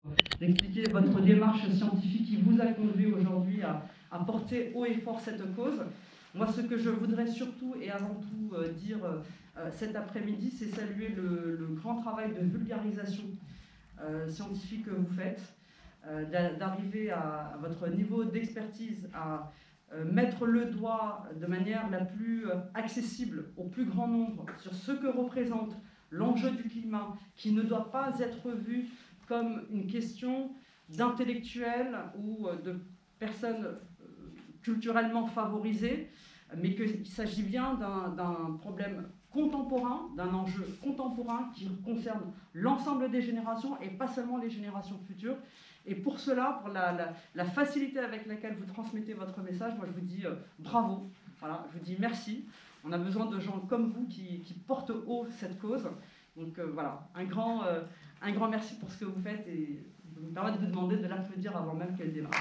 d'expliquer votre démarche scientifique qui vous a conduit aujourd'hui à porter haut et fort cette cause. Moi, ce que je voudrais surtout et avant tout dire cet après-midi, c'est saluer le grand travail de vulgarisation scientifique que vous faites, d'arriver à votre niveau d'expertise à mettre le doigt de manière la plus accessible au plus grand nombre sur ce que représente l'enjeu du climat, qui ne doit pas être vu comme une question d'intellectuels ou de personnes culturellement favorisées, mais qu'il s'agit bien d'un problème contemporain, d'un enjeu contemporain qui concerne l'ensemble des générations et pas seulement les générations futures. Et pour cela, pour la facilité avec laquelle vous transmettez votre message, moi je vous dis bravo, voilà, je vous dis merci. On a besoin de gens comme vous qui portent haut cette cause. Donc voilà, un grand merci pour ce que vous faites et je me permets de vous demander de l'applaudir avant même qu'elle démarre.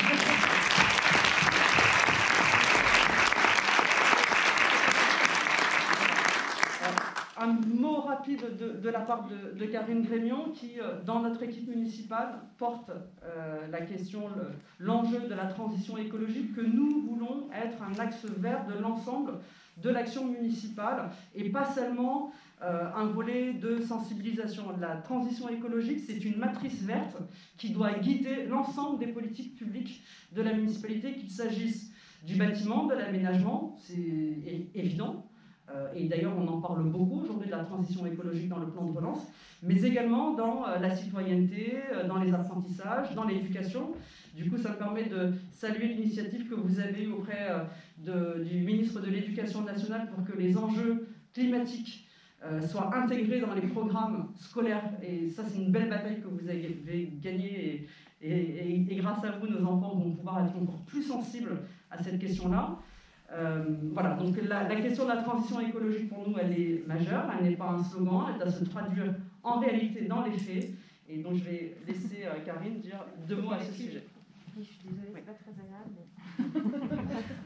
Un mot rapide de la part de Karine Grémion qui, dans notre équipe municipale, porte la question, l'enjeu de la transition écologique que nous voulons être un axe vert de l'ensemble de l'action municipale et pas seulement un volet de sensibilisation. La transition écologique, c'est une matrice verte qui doit guider l'ensemble des politiques publiques de la municipalité, qu'il s'agisse du bâtiment, de l'aménagement, c'est évident. Et d'ailleurs, on en parle beaucoup aujourd'hui de la transition écologique dans le plan de relance, mais également dans la citoyenneté, dans les apprentissages, dans l'éducation. Du coup, ça me permet de saluer l'initiative que vous avez eue auprès du ministre de l'Éducation nationale pour que les enjeux climatiques soient intégrés dans les programmes scolaires. Et ça, c'est une belle bataille que vous avez gagnée. Et grâce à vous, nos enfants vont pouvoir être encore plus sensibles à cette question-là. Voilà, donc la question de la transition écologique pour nous, elle est majeure, elle n'est pas un slogan, elle doit se traduire en réalité dans les faits. Et donc je vais laisser Karine dire 2 mots à ce sujet. Je suis désolée, c'est pas très agréable.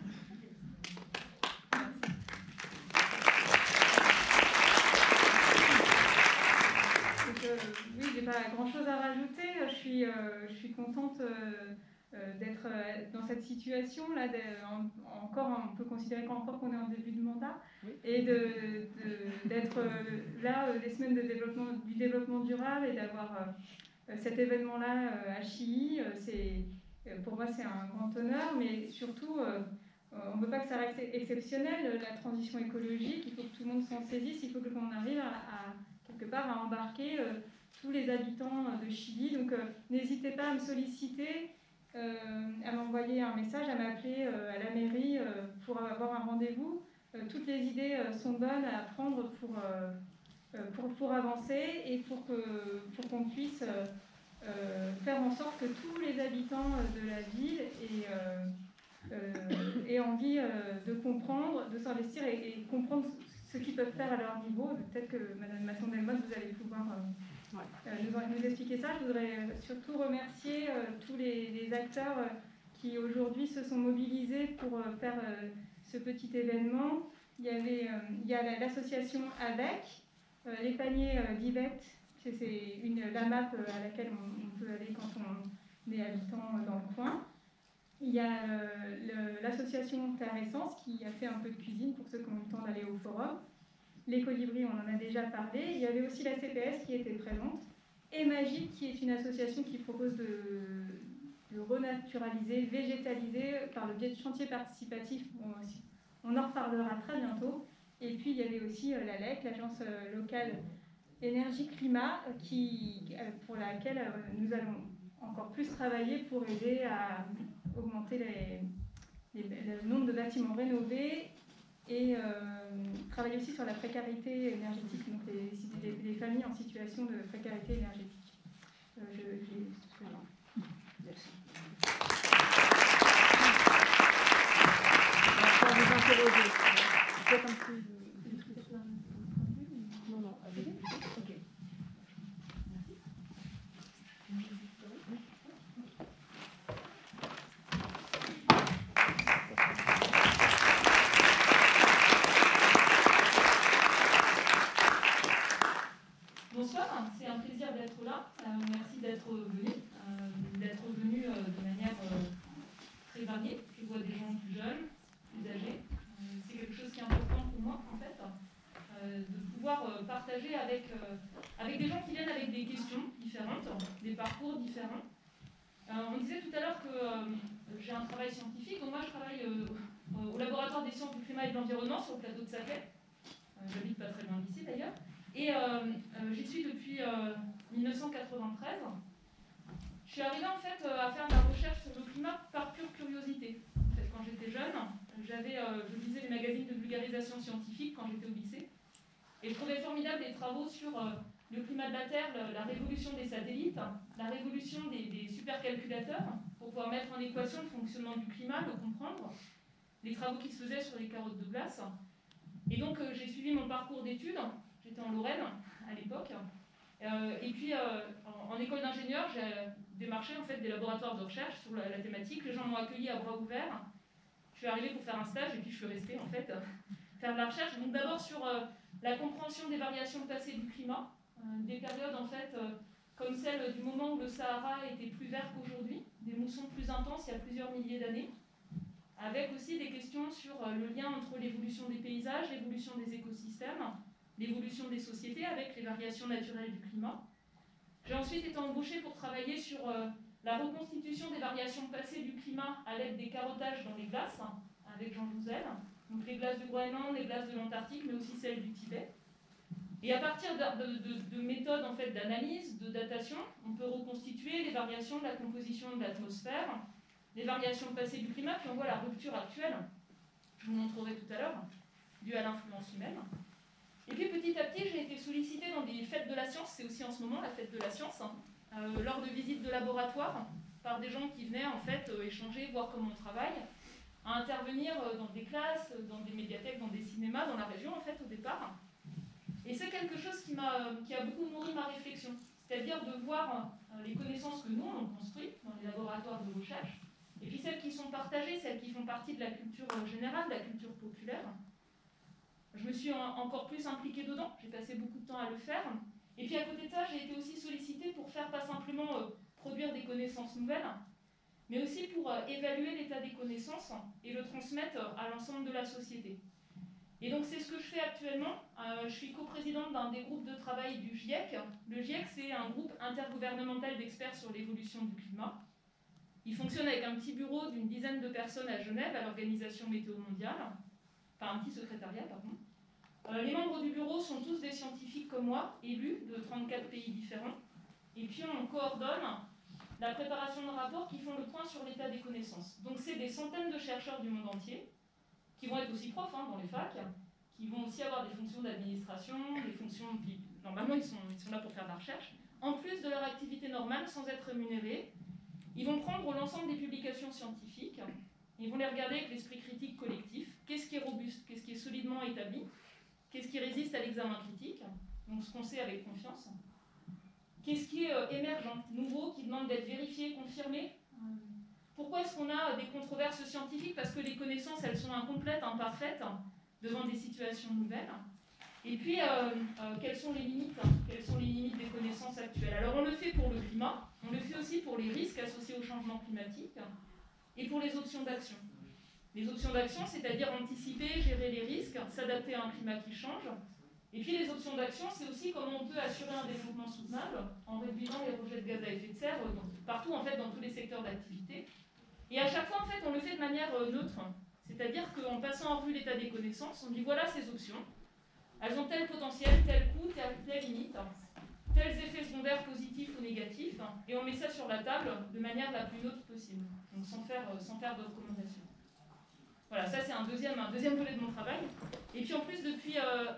Oui, j'ai pas grand-chose à rajouter. Je suis contente d'être dans cette situation-là. On peut considérer qu'encore qu'on est en début de mandat, oui. Et d'être là les semaines du développement durable et d'avoir cet événement-là à Chilly. Pour moi, c'est un grand honneur, mais surtout, on ne veut pas que ça reste exceptionnel, la transition écologique. Il faut que tout le monde s'en saisisse, il faut qu'on arrive quelque part à embarquer tous les habitants de Chilly. Donc, n'hésitez pas à me solliciter, à m'envoyer un message, à m'appeler à la mairie pour avoir un rendez-vous. Toutes les idées sont bonnes à prendre pour avancer et pour qu'on puisse faire en sorte que tous les habitants de la ville aient envie de comprendre, de s'investir et comprendre ce qu'ils peuvent faire à leur niveau. Peut-être que Mme Masson-Delmotte, vous allez pouvoir nous expliquer ça. Je voudrais surtout remercier tous les acteurs qui aujourd'hui se sont mobilisés pour faire ce petit événement. Il y a l'association AVEC, les paniers d'Yvette, c'est la map à laquelle on peut aller quand on est habitant dans le coin. Il y a l'association Terre Essence qui a fait un peu de cuisine pour ceux qui ont eu le temps d'aller au forum. Les colibris, on en a déjà parlé. Il y avait aussi la CPS qui était présente. Et Magique, qui est une association qui propose de renaturaliser, végétaliser par le biais de chantiers participatifs. On en reparlera très bientôt. Et puis, il y avait aussi l'ALEC, l'Agence locale énergie-climat, pour laquelle nous allons encore plus travailler pour aider à augmenter le nombre de bâtiments rénovés et travailler aussi sur la précarité énergétique, donc les familles en situation de précarité énergétique. Merci. Non, allez. Ok. Bonsoir, c'est un plaisir d'être là. Merci d'être venu. des parcours différents. On disait tout à l'heure que j'ai un travail scientifique, donc moi je travaille au laboratoire des sciences du climat et de l'environnement sur le plateau de Saclay. J'habite pas très loin d'ici d'ailleurs. Et j'y suis depuis 1993. Je suis arrivée en fait à faire de la recherche sur le climat par pure curiosité. En fait, quand j'étais jeune, je lisais les magazines de vulgarisation scientifique quand j'étais au lycée. Et je trouvais formidable les travaux sur le climat de la Terre, la révolution des satellites, la révolution des supercalculateurs pour pouvoir mettre en équation le fonctionnement du climat, le comprendre, les travaux qui se faisaient sur les carottes de glace. Et donc j'ai suivi mon parcours d'études, j'étais en Lorraine à l'époque, et puis en école d'ingénieur, j'ai démarché en fait des laboratoires de recherche sur la thématique, les gens m'ont accueilli à bras ouverts. Je suis arrivée pour faire un stage et puis je suis restée en fait faire de la recherche, donc d'abord sur la compréhension des variations passées du climat, des périodes en fait comme celle du moment où le Sahara était plus vert qu'aujourd'hui, des moussons plus intenses il y a plusieurs milliers d'années, avec aussi des questions sur le lien entre l'évolution des paysages, l'évolution des écosystèmes, l'évolution des sociétés avec les variations naturelles du climat. J'ai ensuite été embauchée pour travailler sur la reconstitution des variations passées du climat à l'aide des carottages dans les glaces, avec Jean Jouzel, donc les glaces du Groenland, les glaces de l'Antarctique, mais aussi celles du Tibet. Et à partir de méthodes en fait, d'analyse, de datation, on peut reconstituer les variations de la composition de l'atmosphère, les variations passées du climat, puis on voit la rupture actuelle, je vous montrerai tout à l'heure, due à l'influence humaine. Et puis petit à petit, j'ai été sollicitée dans des fêtes de la science, c'est aussi en ce moment la fête de la science, lors de visites de laboratoire, par des gens qui venaient en fait échanger, voir comment on travaille, à intervenir dans des classes, dans des médiathèques, dans des cinémas, dans la région en fait au départ. Et c'est quelque chose qui a beaucoup nourri ma réflexion, c'est-à-dire de voir les connaissances que nous on construit dans les laboratoires de recherche, et puis celles qui sont partagées, celles qui font partie de la culture générale, de la culture populaire. Je me suis encore plus impliquée dedans, j'ai passé beaucoup de temps à le faire. Et puis à côté de ça, j'ai été aussi sollicitée pour faire pas simplement produire des connaissances nouvelles, mais aussi pour évaluer l'état des connaissances et le transmettre à l'ensemble de la société. Et donc c'est ce que je fais actuellement. Je suis coprésidente d'un des groupes de travail du GIEC. Le GIEC, c'est un groupe intergouvernemental d'experts sur l'évolution du climat. Il fonctionne avec un petit bureau d'une dizaine de personnes à Genève, à l'Organisation Météo Mondiale. Enfin, un petit secrétariat, pardon. Les membres du bureau sont tous des scientifiques comme moi, élus de 34 pays différents. Et puis on coordonne la préparation de rapports qui font le point sur l'état des connaissances. Donc c'est des centaines de chercheurs du monde entier, qui vont être aussi profs dans les facs, qui vont aussi avoir des fonctions d'administration, des fonctions... Normalement, ils sont là pour faire de la recherche. En plus de leur activité normale, sans être rémunérés, ils vont prendre l'ensemble des publications scientifiques, ils vont les regarder avec l'esprit critique collectif. Qu'est-ce qui est robuste, qu'est-ce qui est solidement établi, qu'est-ce qui résiste à l'examen critique, donc ce qu'on sait avec confiance. Qu'est-ce qui est émergent, nouveau, qui demande d'être vérifié, confirmé. Pourquoi est-ce qu'on a des controverses scientifiques? Parce que les connaissances, elles sont incomplètes, imparfaites, devant des situations nouvelles. Et puis, quelles sont les limites? Quelles sont les limites des connaissances actuelles? Alors, on le fait pour le climat, on le fait aussi pour les risques associés au changement climatique et pour les options d'action. Les options d'action, c'est-à-dire anticiper, gérer les risques, s'adapter à un climat qui change. Et puis, les options d'action, c'est aussi comment on peut assurer un développement soutenable en réduisant les rejets de gaz à effet de serre partout, en fait, dans tous les secteurs d'activité. Et à chaque fois, en fait, on le fait de manière neutre. C'est-à-dire qu'en passant en revue l'état des connaissances, on dit voilà ces options. Elles ont tel potentiel, tel coût, telle limite, tels effets secondaires positifs ou négatifs, et on met ça sur la table de manière la plus neutre possible, donc sans faire de recommandations. Voilà, ça c'est un deuxième volet de mon travail. Et puis en plus, depuis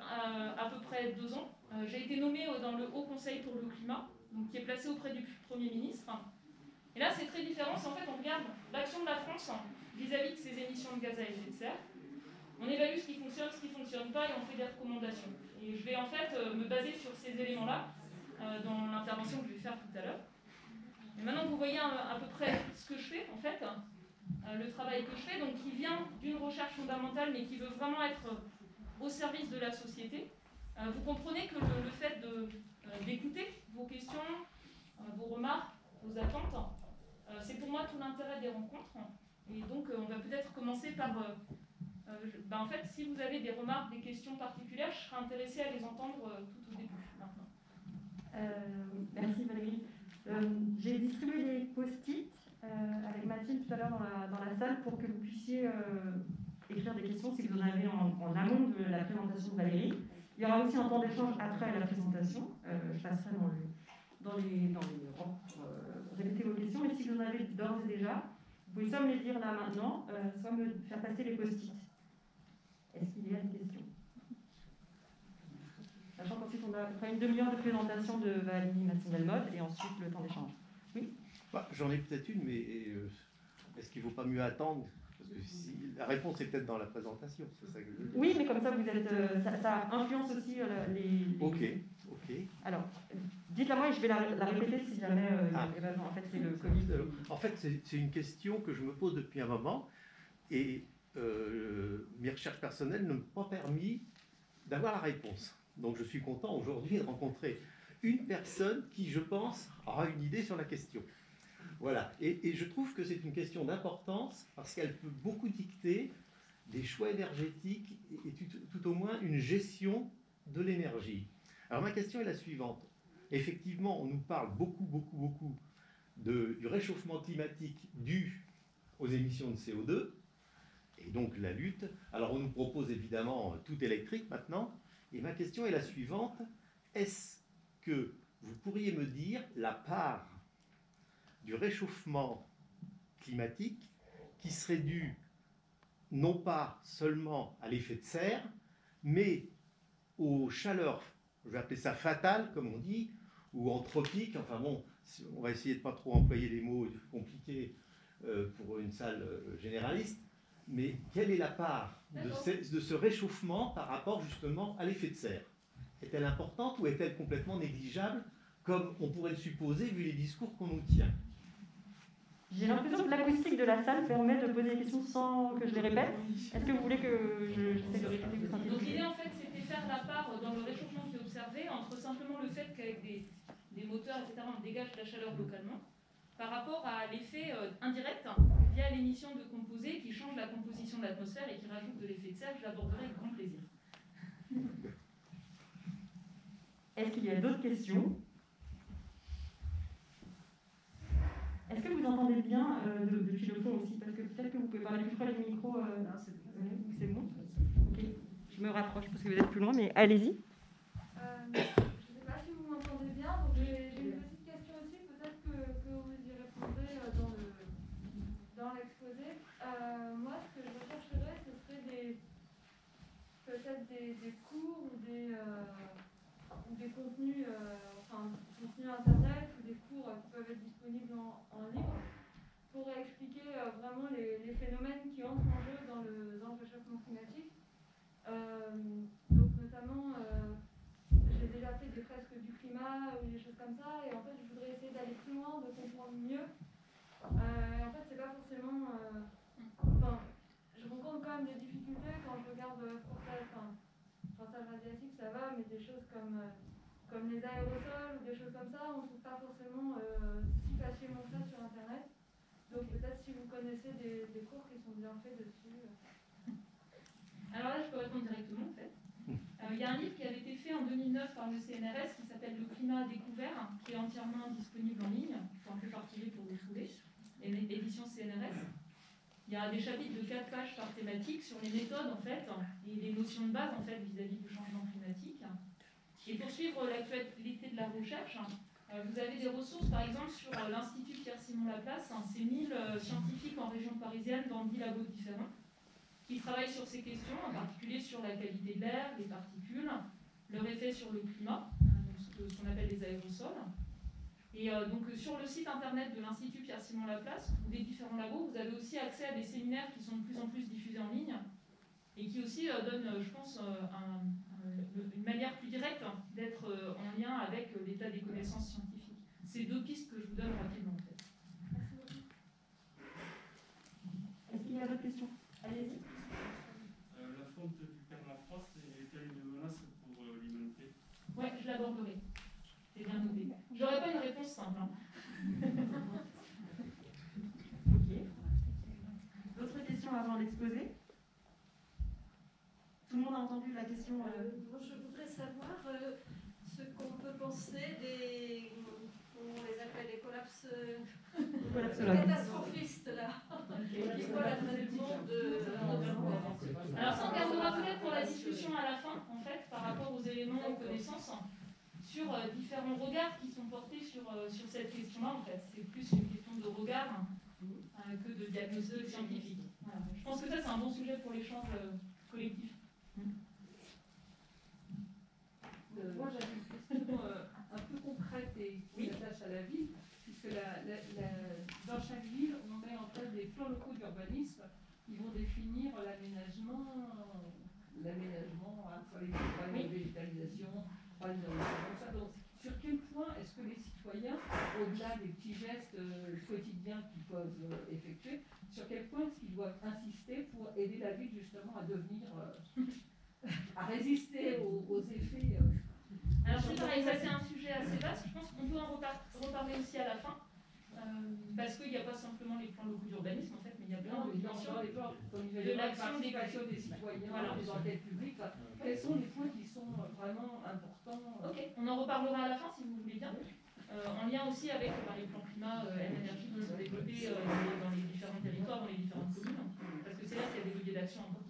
à peu près 2 ans, j'ai été nommée dans le Haut Conseil pour le climat, donc qui est placé auprès du Premier ministre. Et là, c'est très différent. C'est en fait, on regarde l'action de la France vis-à-vis de ses émissions de gaz à effet de serre. On évalue ce qui fonctionne, ce qui ne fonctionne pas, et on fait des recommandations. Et je vais en fait me baser sur ces éléments-là dans l'intervention que je vais faire tout à l'heure. Et maintenant, vous voyez à peu près ce que je fais, en fait, le travail que je fais, donc qui vient d'une recherche fondamentale, mais qui veut vraiment être au service de la société. Vous comprenez que le fait d'écouter vos questions, vos remarques, vos attentes, c'est pour moi tout l'intérêt des rencontres. Et donc, on va peut-être commencer par... en fait, si vous avez des remarques, des questions particulières, je serais intéressée à les entendre tout au début, maintenant. Merci Valérie. tout à l'heure dans la salle pour que vous puissiez écrire des questions si vous en avez en amont de la présentation de Valérie. Il y aura aussi un temps d'échange après la présentation. Je passerai dans les rangs pour répéter vos questions. Et si vous en avez d'ores et déjà, vous pouvez soit me les dire là maintenant, soit me faire passer les post-it. Est-ce qu'il y a des questions? Sachant qu'ensuite on a à peu près une demi-heure de présentation de Valérie Masson-Delmotte et ensuite le temps d'échange. Oui. J'en ai peut-être une, mais est-ce qu'il ne vaut pas mieux attendre? Parce que la réponse est peut-être dans la présentation, c'est ça que je veux dire. Oui, mais comme ça, vous êtes, ça influence aussi les... Ok. Alors, dites-la moi et je vais la répéter si jamais en fait c'est le Covid. En fait, c'est une question que je me pose depuis un moment et mes recherches personnelles ne m'ont pas permis d'avoir la réponse. Donc je suis content aujourd'hui de rencontrer une personne qui, je pense, aura une idée sur la question. Voilà, et je trouve que c'est une question d'importance parce qu'elle peut beaucoup dicter des choix énergétiques et tout au moins une gestion de l'énergie. Alors ma question est la suivante. Effectivement, on nous parle beaucoup du réchauffement climatique dû aux émissions de CO2 et donc la lutte. Alors on nous propose évidemment tout électrique maintenant. Et ma question est la suivante. Est-ce que vous pourriez me dire la part du réchauffement climatique qui serait dû non pas seulement à l'effet de serre, mais aux chaleurs, je vais appeler ça fatales, comme on dit, ou anthropiques, enfin bon, on va essayer de ne pas trop employer des mots compliqués pour une salle généraliste, mais quelle est la part de ce réchauffement par rapport justement à l'effet de serre? Est-elle importante ou est-elle complètement négligeable, comme on pourrait le supposer vu les discours qu'on nous tient? J'ai l'impression que l'acoustique de la salle permet de poser des questions sans que je les répète. Est-ce que vous voulez que j'essaie de répéter ou synthétiser? Donc l'idée en fait c'était faire la part dans le réchauffement qui est observé entre simplement le fait qu'avec des moteurs, etc., on dégage de la chaleur localement, par rapport à l'effet indirect via l'émission de composés qui change la composition de l'atmosphère et qui rajoute de l'effet de serre. Je l'aborderai avec grand plaisir. Est-ce qu'il y a d'autres questions? Est-ce que vous entendez bien depuis le fond aussi? Parce que peut-être que vous pouvez parler plus près du micro. C'est bon. Ok. Je me rapproche parce que vous êtes plus loin, mais allez-y. Je ne sais pas si vous m'entendez bien. Donc j'ai une petite question aussi. Peut-être que vous y répondrez dans l'exposé. Moi, ce que je rechercherais, ce serait peut-être des cours ou des contenus, contenus internet ou des cours qui peuvent être disponibles en libre pour expliquer vraiment les phénomènes qui entrent en jeu dans le réchauffement climatique. Donc notamment, j'ai déjà fait des fresques du climat ou des choses comme ça, et en fait je voudrais essayer d'aller plus loin, de comprendre mieux. En fait c'est pas forcément... je rencontre quand même des difficultés quand je regarde forçage radiatique, ça va, mais des choses comme les aérosols ou des choses comme ça, on ne trouve pas forcément si facilement ça sur Internet. Donc peut-être si vous connaissez des cours qui sont bien faits dessus. Alors là, je peux répondre directement en fait. Il y a un livre qui avait été fait en 2009 par le CNRS qui s'appelle Le climat découvert, qui est entièrement disponible en ligne. Il faut un peu partager pour le trouver. Édition CNRS. Il y a des chapitres de 4 pages par thématique sur les méthodes en fait et les notions de base en fait vis-à-vis du changement climatique. Et pour suivre l'actualité de la recherche, vous avez des ressources par exemple sur l'Institut Pierre-Simon Laplace. C'est 1000 scientifiques en région parisienne dans 10 labos différents qui travaillent sur ces questions, en particulier sur la qualité de l'air, les particules, leur effet sur le climat, ce qu'on appelle les aérosols. Et donc sur le site internet de l'Institut Pierre-Simon Laplace ou des différents labos, vous avez aussi accès à des séminaires qui sont de plus en plus diffusés en ligne et qui aussi donnent, je pense, une manière plus directe d'être en lien avec l'état des connaissances scientifiques. C'est deux pistes que je vous donne rapidement en fait. Merci beaucoup. Est-ce qu'il y a d'autres questions? Allez-y. La fonte du permafrost est-elle une menace pour l'humanité? Oui, je l'aborderai. C'est bien noté. J'aurais pas une réponse simple. Ok. D'autres questions avant l'exposé? Tout le monde a entendu la question Je voudrais savoir ce qu'on peut penser des, on les appelle les collapses catastrophistes là. C'est quoi la traitement de... Alors ça, on gardera peut-être pour la discussion à la fin, en fait, par rapport aux éléments et aux connaissances, sur différents regards qui sont portés sur cette question-là, en fait. C'est plus une question de regard que de diagnostic scientifique. Voilà. Je pense que ça, c'est un bon sujet pour l'échange collectif. Moi, j'avais une question un peu concrète et qui s'attache à la ville, puisque dans chaque ville, on met en place des plans locaux d'urbanisme qui vont définir l'aménagement sur les problèmes de végétalisation, problèmes de ça. Donc, sur quel point est-ce que les citoyens, au-delà des petits gestes quotidiens qu'ils peuvent effectuer, sur quel point est-ce qu'ils doivent insister pour aider la ville justement à devenir, à résister aux effets Alors c'est pareil, ça c'est un sujet assez vaste. Je pense qu'on peut en reparler aussi à la fin, parce qu'il n'y a pas simplement les plans locaux d'urbanisme en fait, mais il y a plein de dimensions de l'action des citoyens, voilà. des enquêtes publiques. Quels sont les points qui sont vraiment importants Ok, on en reparlera à la fin si vous voulez bien, en lien aussi avec les plans climat et énergie qui sont développés dans les différents territoires, dans les différentes communes, parce que c'est là qu'il y a des leviers d'action importants.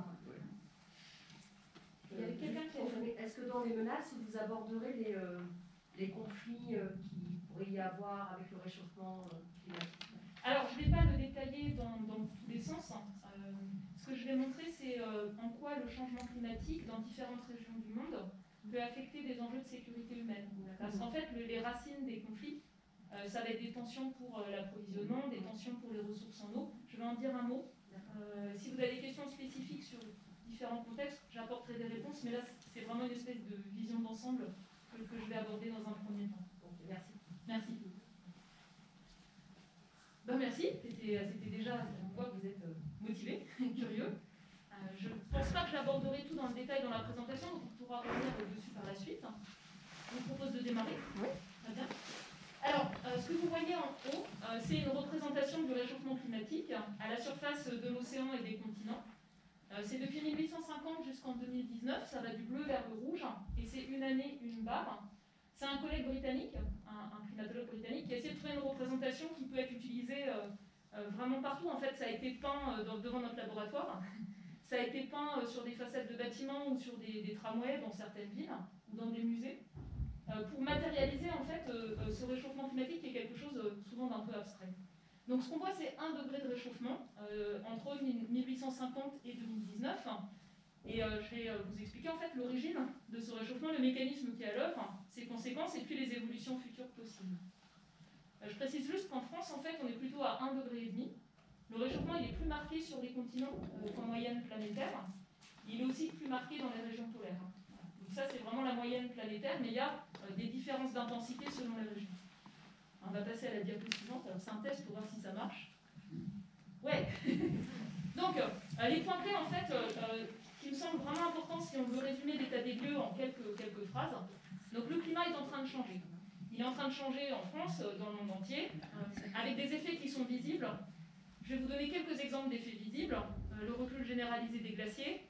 Il y avait quelqu'un qui a demandé, est-ce que dans les menaces, vous aborderez les conflits qui pourrait y avoir avec le réchauffement climatique? Alors, je ne vais pas le détailler dans tous les sens. Ce que je vais montrer, c'est en quoi le changement climatique dans différentes régions du monde peut affecter des enjeux de sécurité humaine. Parce qu'en fait, les racines des conflits, ça va être des tensions pour l'approvisionnement, des tensions pour les ressources en eau. Je vais en dire un mot. Si vous avez des questions spécifiques sur différents contextes, j'apporterai des réponses, mais là, c'est vraiment une espèce de vision d'ensemble que je vais aborder dans un premier temps. Merci. Merci. Ben, merci, c'était déjà, on voit que vous êtes motivé, curieux. Je ne pense pas que j'aborderai tout dans le détail dans la présentation, donc on pourra revenir dessus par la suite. Je vous propose de démarrer. Oui. Très bien. Alors, ce que vous voyez en haut, c'est une représentation du réchauffement climatique à la surface de l'océan et des continents. C'est depuis 1850 jusqu'en 2019, ça va du bleu vers le rouge, et c'est une année, une barre. C'est un collègue britannique, un climatologue britannique, qui a essayé de trouver une représentation qui peut être utilisée vraiment partout. En fait, ça a été peint devant notre laboratoire, ça a été peint sur des façades de bâtiments ou sur des tramways dans certaines villes ou dans des musées, pour matérialiser en fait ce réchauffement climatique qui est quelque chose souvent d'un peu abstrait. Donc ce qu'on voit, c'est 1 degré de réchauffement entre 1850 et 2019. Et je vais vous expliquer en fait l'origine de ce réchauffement, le mécanisme qui est à l'œuvre, ses conséquences et puis les évolutions futures possibles. Je précise juste qu'en France, en fait, on est plutôt à 1,5 degré. Le réchauffement il est plus marqué sur les continents qu'en moyenne planétaire. Il est aussi plus marqué dans les régions polaires. Donc ça, c'est vraiment la moyenne planétaire, mais il y a des différences d'intensité selon les régions. On va passer à la diapo suivante. Alors, c'est un test pour voir si ça marche. Ouais. Donc, les points clés, en fait, qui me semblent vraiment importants si on veut résumer l'état des lieux en quelques phrases. Donc, le climat est en train de changer. Il est en train de changer en France, dans le monde entier, avec des effets qui sont visibles. Je vais vous donner quelques exemples d'effets visibles. Le recul généralisé des glaciers.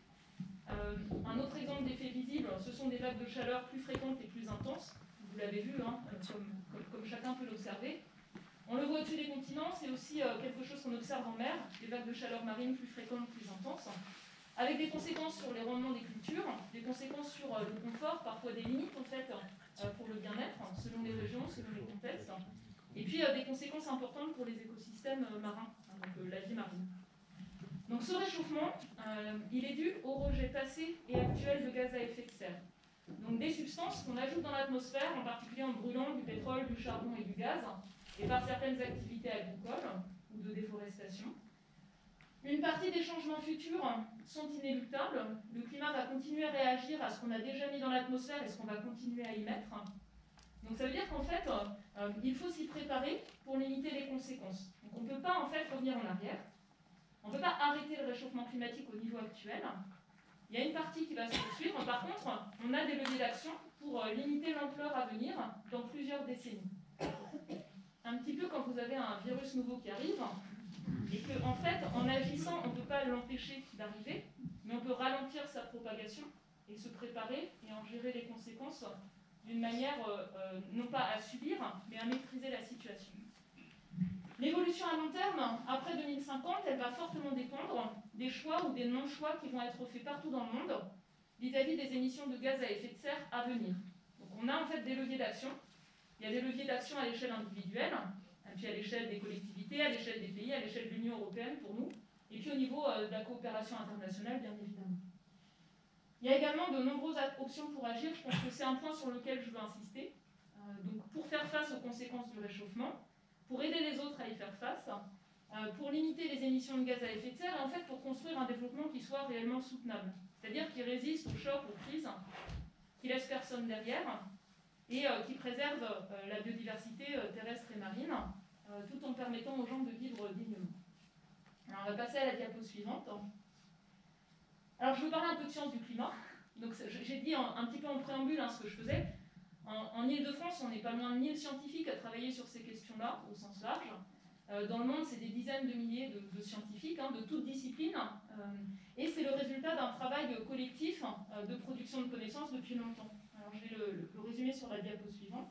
Un autre exemple d'effet visible, ce sont des vagues de chaleur plus fréquentes et plus intenses. Vous l'avez vu, hein, comme chacun peut l'observer. On le voit au-dessus des continents, c'est aussi quelque chose qu'on observe en mer, des vagues de chaleur marine plus fréquentes, plus intenses, avec des conséquences sur les rendements des cultures, des conséquences sur le confort, parfois des limites en fait pour le bien-être, selon les régions, selon les contextes, et puis des conséquences importantes pour les écosystèmes marins, donc la vie marine. Donc ce réchauffement, il est dû au rejet passé et actuel de gaz à effet de serre. Donc des substances qu'on ajoute dans l'atmosphère, en particulier en brûlant du pétrole, du charbon et du gaz, et par certaines activités agricoles ou de déforestation. Une partie des changements futurs sont inéluctables. Le climat va continuer à réagir à ce qu'on a déjà mis dans l'atmosphère et ce qu'on va continuer à y mettre. Donc ça veut dire qu'en fait, il faut s'y préparer pour limiter les conséquences. Donc on ne peut pas en fait revenir en arrière. On ne peut pas arrêter le réchauffement climatique au niveau actuel. Il y a une partie qui va se poursuivre. Par contre, on a des leviers d'action pour limiter l'ampleur à venir dans plusieurs décennies. Un petit peu quand vous avez un virus nouveau qui arrive, et qu'en fait, en agissant, on ne peut pas l'empêcher d'arriver, mais on peut ralentir sa propagation et se préparer et en gérer les conséquences d'une manière non pas à subir, mais à maîtriser la situation. L'évolution à long long terme, après 2050, elle va fortement dépendre des choix ou des non-choix qui vont être faits partout dans le monde vis-à-vis des émissions de gaz à effet de serre à venir. Donc on a en fait des leviers d'action. Il y a des leviers d'action à l'échelle individuelle, et puis à l'échelle des collectivités, à l'échelle des pays, à l'échelle de l'Union européenne pour nous, et puis au niveau de la coopération internationale, bien évidemment. Il y a également de nombreuses options pour agir. Je pense que c'est un point sur lequel je veux insister. Donc pour faire face aux conséquences du réchauffement, pour aider les autres à y faire face, pour limiter les émissions de gaz à effet de serre, et en fait pour construire un développement qui soit réellement soutenable. C'est-à-dire qui résiste aux chocs, aux crises, qui laisse personne derrière, et qui préserve la biodiversité terrestre et marine, tout en permettant aux gens de vivre dignement. Alors on va passer à la diapo suivante. Alors je vais parler un peu de sciences du climat. Donc j'ai dit un petit peu en préambule ce que je faisais. En Ile-de-France, on n'est pas loin de 1000 scientifiques à travailler sur ces questions-là, au sens large. Dans le monde, c'est des dizaines de milliers de scientifiques, de toutes disciplines. Et c'est le résultat d'un travail collectif de production de connaissances depuis longtemps. Alors je vais le résumer sur la diapo suivante.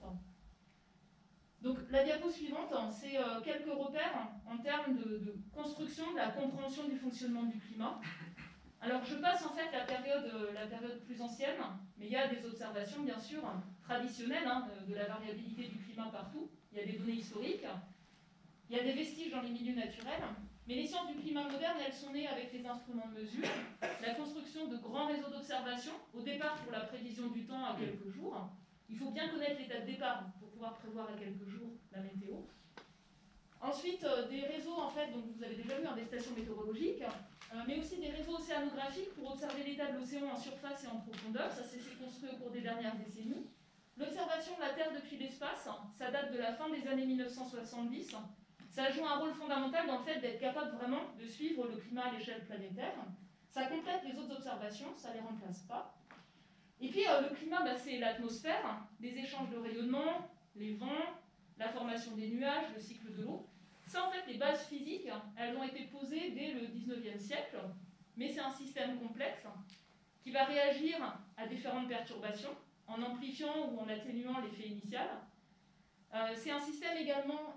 Donc la diapo suivante, c'est quelques repères en termes de construction, de la compréhension du fonctionnement du climat. Alors je passe en fait la période plus ancienne, mais il y a des observations bien sûr traditionnelles de la variabilité du climat partout. Il y a des données historiques, il y a des vestiges dans les milieux naturels, mais les sciences du climat moderne, elles sont nées avec les instruments de mesure, la construction de grands réseaux d'observation, au départ pour la prévision du temps à quelques jours. Il faut bien connaître les dates de départ pour pouvoir prévoir à quelques jours la météo. Ensuite, des réseaux, en fait, donc vous avez déjà vu, des stations météorologiques, mais aussi des réseaux océanographiques pour observer l'état de l'océan en surface et en profondeur. Ça s'est construit au cours des dernières décennies. L'observation de la Terre depuis l'espace, ça date de la fin des années 1970. Ça joue un rôle fondamental dans le fait d'être capable vraiment de suivre le climat à l'échelle planétaire. Ça complète les autres observations, ça ne les remplace pas. Et puis le climat, c'est l'atmosphère, les échanges de rayonnement, les vents, la formation des nuages, le cycle de l'eau. Ça, en fait, les bases physiques, elles ont été posées dès le 19e siècle, mais c'est un système complexe qui va réagir à différentes perturbations en amplifiant ou en atténuant l'effet initial. C'est un système également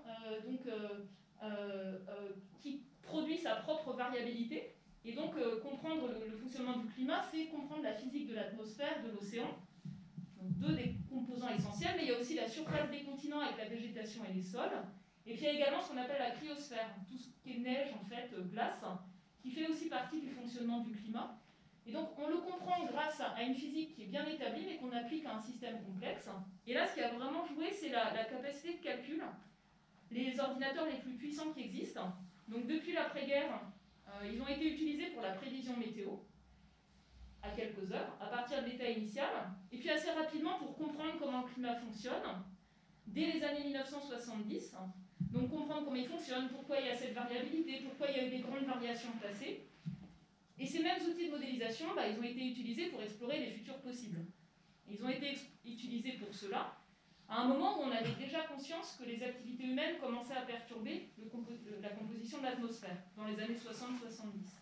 qui produit sa propre variabilité. Et donc, comprendre le fonctionnement du climat, c'est comprendre la physique de l'atmosphère, de l'océan. Donc, deux des composants essentiels, mais il y a aussi la surface des continents avec la végétation et les sols. Et puis il y a également ce qu'on appelle la cryosphère, tout ce qui est neige, en fait, glace, qui fait aussi partie du fonctionnement du climat. Et donc on le comprend grâce à une physique qui est bien établie, mais qu'on applique à un système complexe. Et là, ce qui a vraiment joué, c'est la capacité de calcul. Les ordinateurs les plus puissants qui existent, donc depuis l'après-guerre, ils ont été utilisés pour la prévision météo, à quelques heures, à partir de l'état initial, et puis assez rapidement pour comprendre comment le climat fonctionne, dès les années 1970, donc comprendre comment il fonctionne, pourquoi il y a cette variabilité, pourquoi il y a eu des grandes variations passées. Et ces mêmes outils de modélisation, ils ont été utilisés pour explorer les futurs possibles. Ils ont été utilisés pour cela, à un moment où on avait déjà conscience que les activités humaines commençaient à perturber la composition de l'atmosphère, dans les années 60-70.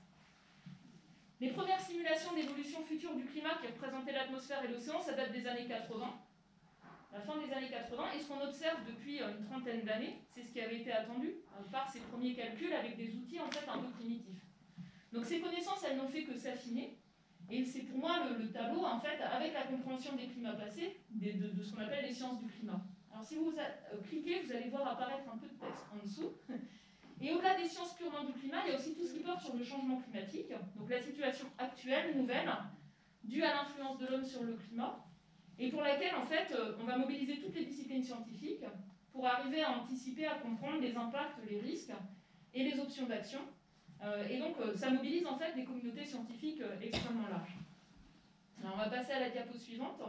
Les premières simulations d'évolution future du climat qui représentaient l'atmosphère et l'océan, ça date des années 80, la fin des années 80, et ce qu'on observe depuis une trentaine d'années, c'est ce qui avait été attendu par ces premiers calculs avec des outils en fait un peu primitifs. Donc ces connaissances, elles n'ont fait que s'affiner, et c'est pour moi le tableau, en fait, avec la compréhension des climats passés, de ce qu'on appelle les sciences du climat. Alors si vous cliquez, vous allez voir apparaître un peu de texte en dessous. Et au-delà des sciences purement du climat, il y a aussi tout ce qui porte sur le changement climatique, donc la situation actuelle, nouvelle, due à l'influence de l'homme sur le climat, et pour laquelle, en fait, on va mobiliser toutes les disciplines scientifiques pour arriver à anticiper, à comprendre les impacts, les risques et les options d'action. Et donc, ça mobilise en fait des communautés scientifiques extrêmement larges. Alors, on va passer à la diapo suivante.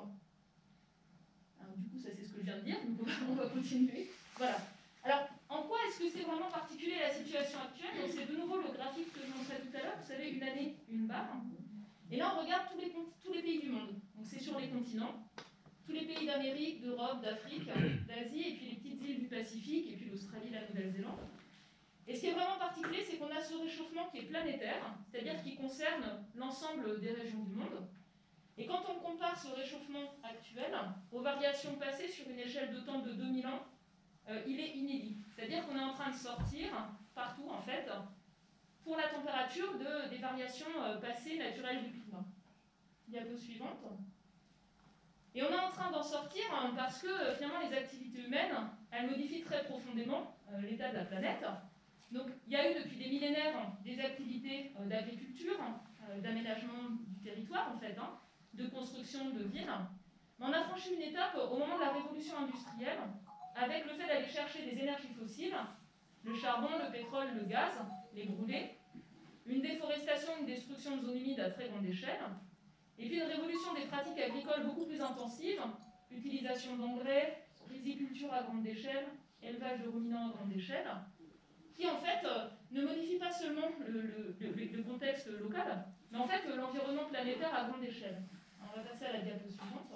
Alors, du coup, ça c'est ce que je viens de dire, donc on va continuer. Voilà. Alors, en quoi est-ce que c'est vraiment particulier la situation actuelle? Donc, c'est de nouveau le graphique que je montrais tout à l'heure. Vous savez, une année, une barre. Et là, on regarde tous les pays du monde. Donc, c'est sur les continents. Tous les pays d'Amérique, d'Europe, d'Afrique, d'Asie, et puis les petites îles du Pacifique, et puis l'Australie, la Nouvelle-Zélande. Et ce qui est vraiment particulier, c'est qu'on a ce réchauffement qui est planétaire, c'est-à-dire qui concerne l'ensemble des régions du monde. Et quand on compare ce réchauffement actuel aux variations passées sur une échelle de temps de 2000 ans, il est inédit. C'est-à-dire qu'on est en train de sortir, partout, en fait, pour la température des variations passées naturelles du climat. Diapo suivante. Et on est en train d'en sortir parce que finalement les activités humaines, elles modifient très profondément l'état de la planète. Donc il y a eu depuis des millénaires des activités d'agriculture, d'aménagement du territoire en fait, de construction de villes. Mais on a franchi une étape au moment de la révolution industrielle avec le fait d'aller chercher des énergies fossiles, le charbon, le pétrole, le gaz, les brûler, une déforestation, une destruction de zones humides à très grande échelle, et puis une révolution des pratiques agricoles beaucoup plus intensives, utilisation d'engrais, riziculture à grande échelle, élevage de ruminants à grande échelle, qui en fait ne modifie pas seulement le contexte local, mais en fait l'environnement planétaire à grande échelle. Alors, on va passer à la diapo suivante.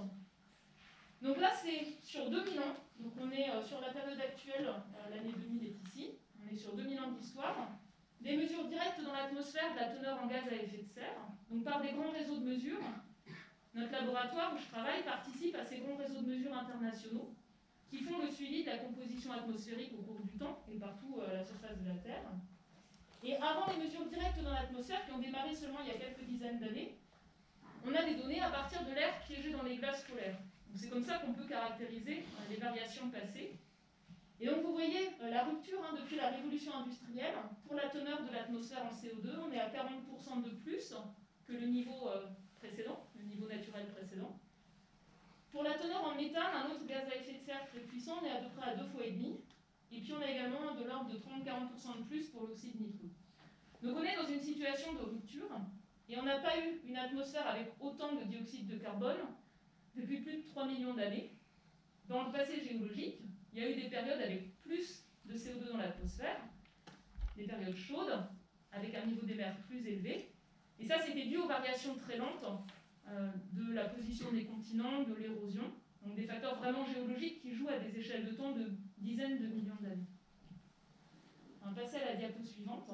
Donc là c'est sur 2000 ans, donc on est sur la période actuelle, l'année 2000 est ici, on est sur 2000 ans d'histoire, des mesures directes dans l'atmosphère de la teneur en gaz à effet de serre, donc par des grands réseaux de mesures. Notre laboratoire où je travaille participe à ces grands réseaux de mesures internationaux qui font le suivi de la composition atmosphérique au cours du temps et partout à la surface de la Terre. Et avant les mesures directes dans l'atmosphère, qui ont démarré seulement il y a quelques dizaines d'années, on a des données à partir de l'air piégé dans les glaces polaires. C'est comme ça qu'on peut caractériser les variations passées. Et donc vous voyez la rupture depuis la révolution industrielle. Pour la teneur de l'atmosphère en CO2, on est à 40% de plus que le niveau précédent, le niveau naturel précédent. Pour la teneur en méthane, un autre gaz à effet de serre très puissant, on est à peu près à 2,5 fois. Et puis on a également de l'ordre de 30-40% de plus pour l'oxyde nitreux. Donc on est dans une situation de rupture et on n'a pas eu une atmosphère avec autant de dioxyde de carbone depuis plus de 3 millions d'années. Dans le passé géologique, il y a eu des périodes avec plus de CO2 dans l'atmosphère, des périodes chaudes, avec un niveau des mers plus élevé. Et ça, c'était dû aux variations très lentes de la position des continents, de l'érosion. Donc des facteurs vraiment géologiques qui jouent à des échelles de temps de dizaines de millions d'années. On va passer à la diapo suivante.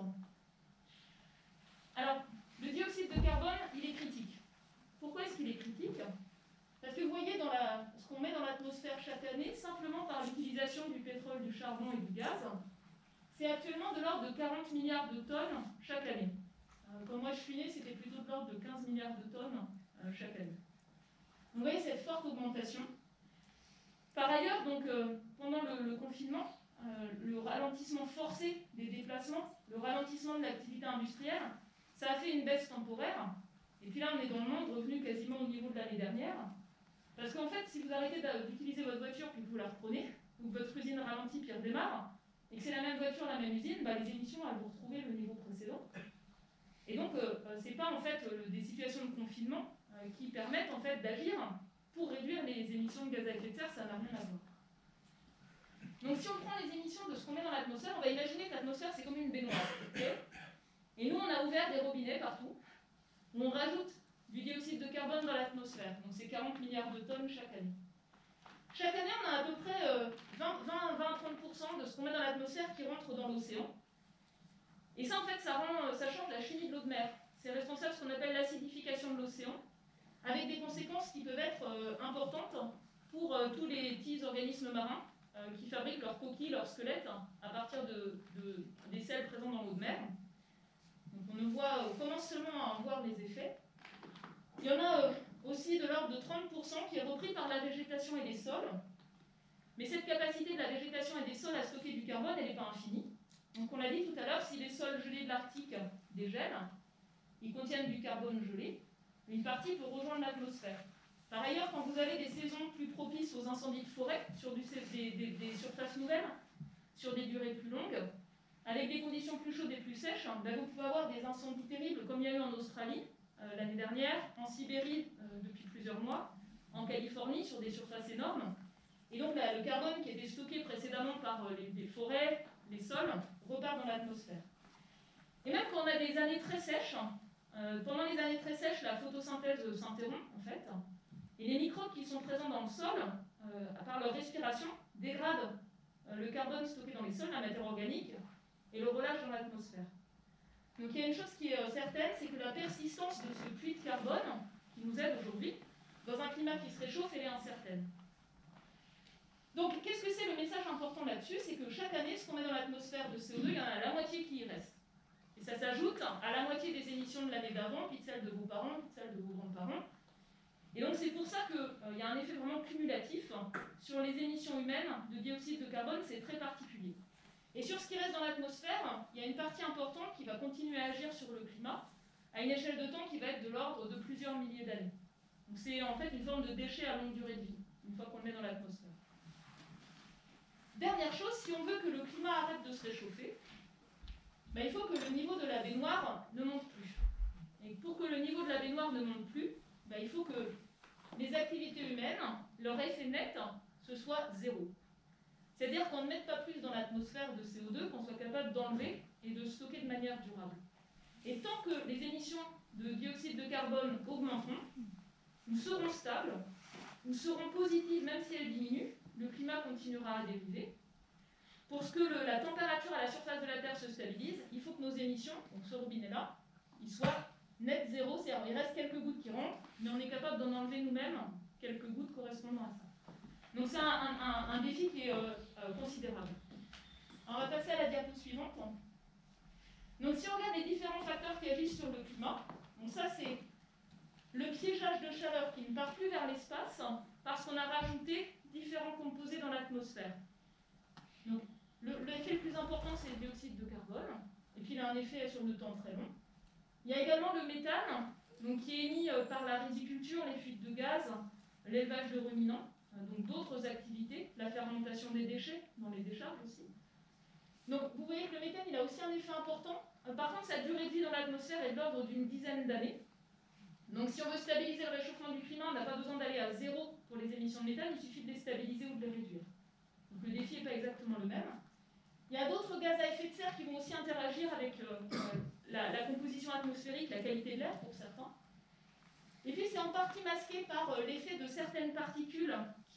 Alors, le dioxyde de carbone, il est critique. Pourquoi est-ce qu'il est critique ? Parce que vous voyez ce qu'on met dans l'atmosphère chaque année, simplement par l'utilisation du pétrole, du charbon et du gaz, c'est actuellement de l'ordre de 40 milliards de tonnes chaque année. Quand moi je suis née, c'était plutôt de l'ordre de 15 milliards de tonnes chaque année. Donc, vous voyez cette forte augmentation. Par ailleurs, donc, pendant le confinement, le ralentissement forcé des déplacements, le ralentissement de l'activité industrielle, ça a fait une baisse temporaire. Et puis là, on est dans le monde revenu quasiment au niveau de l'année dernière. Parce qu'en fait, si vous arrêtez d'utiliser votre voiture puis que vous la reprenez, ou que votre usine ralentit puis redémarre, et que c'est la même voiture, la même usine, les émissions, elles vont retrouver le niveau précédent. Et donc, ce n'est pas en fait des situations de confinement qui permettent en fait d'agir pour réduire les émissions de gaz à effet de serre, ça n'a rien à voir. Donc si on prend les émissions de ce qu'on met dans l'atmosphère, on va imaginer que l'atmosphère c'est comme une baignoire. Okay, et nous on a ouvert des robinets partout, où on rajoute du dioxyde de carbone dans l'atmosphère. Donc c'est 40 milliards de tonnes chaque année. Chaque année on a à peu près 20-30% de ce qu'on met dans l'atmosphère qui rentre dans l'océan. Et ça en fait ça change la chimie de l'eau de mer. C'est responsable de ce qu'on appelle l'acidification de l'océan, avec des conséquences qui peuvent être importantes pour tous les petits organismes marins qui fabriquent leurs coquilles, leurs squelettes à partir des sels présents dans l'eau de mer. Donc on commence seulement à en voir les effets. Il y en a aussi de l'ordre de 30% qui est repris par la végétation et les sols. Mais cette capacité de la végétation et des sols à stocker du carbone, elle n'est pas infinie. Donc on l'a dit tout à l'heure, si les sols gelés de l'Arctique dégèlent, ils contiennent du carbone gelé, une partie peut rejoindre l'atmosphère. Par ailleurs, quand vous avez des saisons plus propices aux incendies de forêt, sur des surfaces nouvelles, sur des durées plus longues, avec des conditions plus chaudes et plus sèches, vous pouvez avoir des incendies terribles comme il y a eu en Australie l'année dernière, en Sibérie depuis plusieurs mois, en Californie sur des surfaces énormes. Et donc le carbone qui était stocké précédemment par les forêts, les sols, repart dans l'atmosphère. Et même quand on a des années très sèches, pendant les années très sèches, la photosynthèse s'interrompt en fait, et les microbes qui sont présents dans le sol, par leur respiration, dégradent le carbone stocké dans les sols, la matière organique, et le relâchent dans l'atmosphère. Donc il y a une chose qui est certaine, c'est que la persistance de ce puits de carbone, qui nous aide aujourd'hui, dans un climat qui se réchauffe, elle est incertaine. Donc qu'est-ce que c'est le message important là-dessus? C'est que chaque année, ce qu'on met dans l'atmosphère l'atmosphère de CO2, il y en a la moitié qui y reste. Et ça s'ajoute à la moitié des émissions de l'année d'avant, puis de celles de vos parents, puis de celles de vos grands-parents. Et donc c'est pour ça qu'il y a un effet vraiment cumulatif sur les émissions humaines de dioxyde de carbone, c'est très particulier. Et sur ce qui reste dans l'atmosphère, il y a une partie importante qui va continuer à agir sur le climat, à une échelle de temps qui va être de l'ordre de plusieurs milliers d'années. Donc c'est en fait une forme de déchet à longue durée de vie, une fois qu'on le met dans l'atmosphère. Dernière chose, si on veut que le climat arrête de se réchauffer, ben, il faut que le niveau de la baignoire ne monte plus. Et pour que le niveau de la baignoire ne monte plus, ben, il faut que les activités humaines, leur effet net, ce soit zéro. C'est-à-dire qu'on ne mette pas plus dans l'atmosphère de CO2 qu'on soit capable d'enlever et de stocker de manière durable. Et tant que les émissions de dioxyde de carbone augmenteront, nous serons stables, nous serons positives même si elles diminuent, le climat continuera à dériver. Pour que la température à la surface de la Terre se stabilise, il faut que nos émissions, donc ce robinet-là, il soit net zéro, c'est-à-dire il reste quelques gouttes qui rentrent, mais on est capable d'en enlever nous-mêmes quelques gouttes correspondant à ça. Donc c'est un défi qui est considérable. Alors, on va passer à la diapo suivante. Donc si on regarde les différents facteurs qui agissent sur le climat, donc ça c'est le piégeage de chaleur qui ne part plus vers l'espace parce qu'on a rajouté différents composés dans l'atmosphère. Donc l'effet le plus important c'est le dioxyde de carbone, et puis il a un effet sur le temps très long. Il y a également le méthane, donc, qui est émis par la riziculture, les fuites de gaz, l'élevage de ruminants, donc d'autres activités, la fermentation des déchets, dans les décharges aussi. Donc vous voyez que le méthane il a aussi un effet important. Par contre, sa durée de vie dans l'atmosphère est de l'ordre d'une dizaine d'années. Donc si on veut stabiliser le réchauffement du climat, on n'a pas besoin d'aller à zéro pour les émissions de méthane, il suffit de les stabiliser ou de les réduire. Donc le défi n'est pas exactement le même. Il y a d'autres gaz à effet de serre qui vont aussi interagir avec la composition atmosphérique, la qualité de l'air pour certains. Et puis c'est en partie masqué par l'effet de certaines particules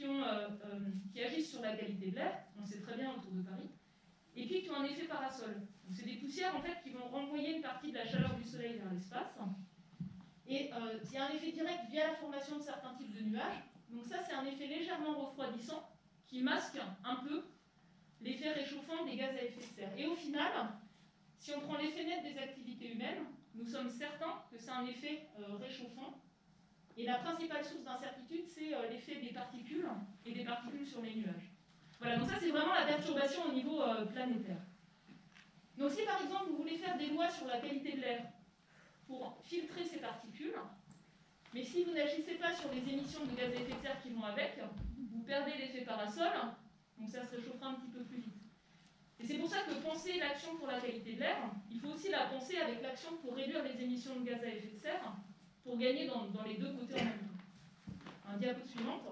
qui agissent sur la qualité de l'air, on sait très bien autour de Paris, et puis qui ont un effet parasol. C'est des poussières en fait qui vont renvoyer une partie de la chaleur du soleil vers l'espace. Et il y a un effet direct via la formation de certains types de nuages. Donc ça c'est un effet légèrement refroidissant qui masque un peu l'effet réchauffant des gaz à effet de serre. Et au final, si on prend l'effet net des activités humaines, nous sommes certains que c'est un effet réchauffant. Et la principale source d'incertitude, c'est l'effet des particules et des particules sur les nuages. Voilà, donc ça c'est vraiment la perturbation au niveau planétaire. Donc si par exemple vous voulez faire des lois sur la qualité de l'air pour filtrer ces particules, mais si vous n'agissez pas sur les émissions de gaz à effet de serre qui vont avec, vous perdez l'effet parasol, donc ça se réchauffera un petit peu plus vite. Et c'est pour ça que penser l'action pour la qualité de l'air, il faut aussi la penser avec l'action pour réduire les émissions de gaz à effet de serre, pour gagner dans les deux côtés en même temps. Un diapo suivante.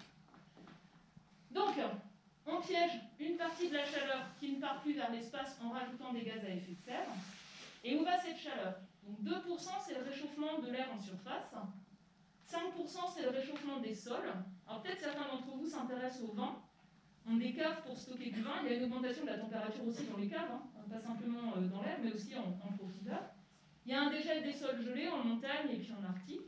Donc, on piège une partie de la chaleur qui ne part plus vers l'espace en rajoutant des gaz à effet de serre. Et où va cette chaleur? Donc 2% c'est le réchauffement de l'air en surface, 5% c'est le réchauffement des sols. Alors peut-être certains d'entre vous s'intéressent au vent. On a des caves pour stocker du vin, il y a une augmentation de la température aussi dans les caves, pas simplement dans l'air, mais aussi en profondeur. Il y a un dégel des sols gelés en montagne et puis en Arctique.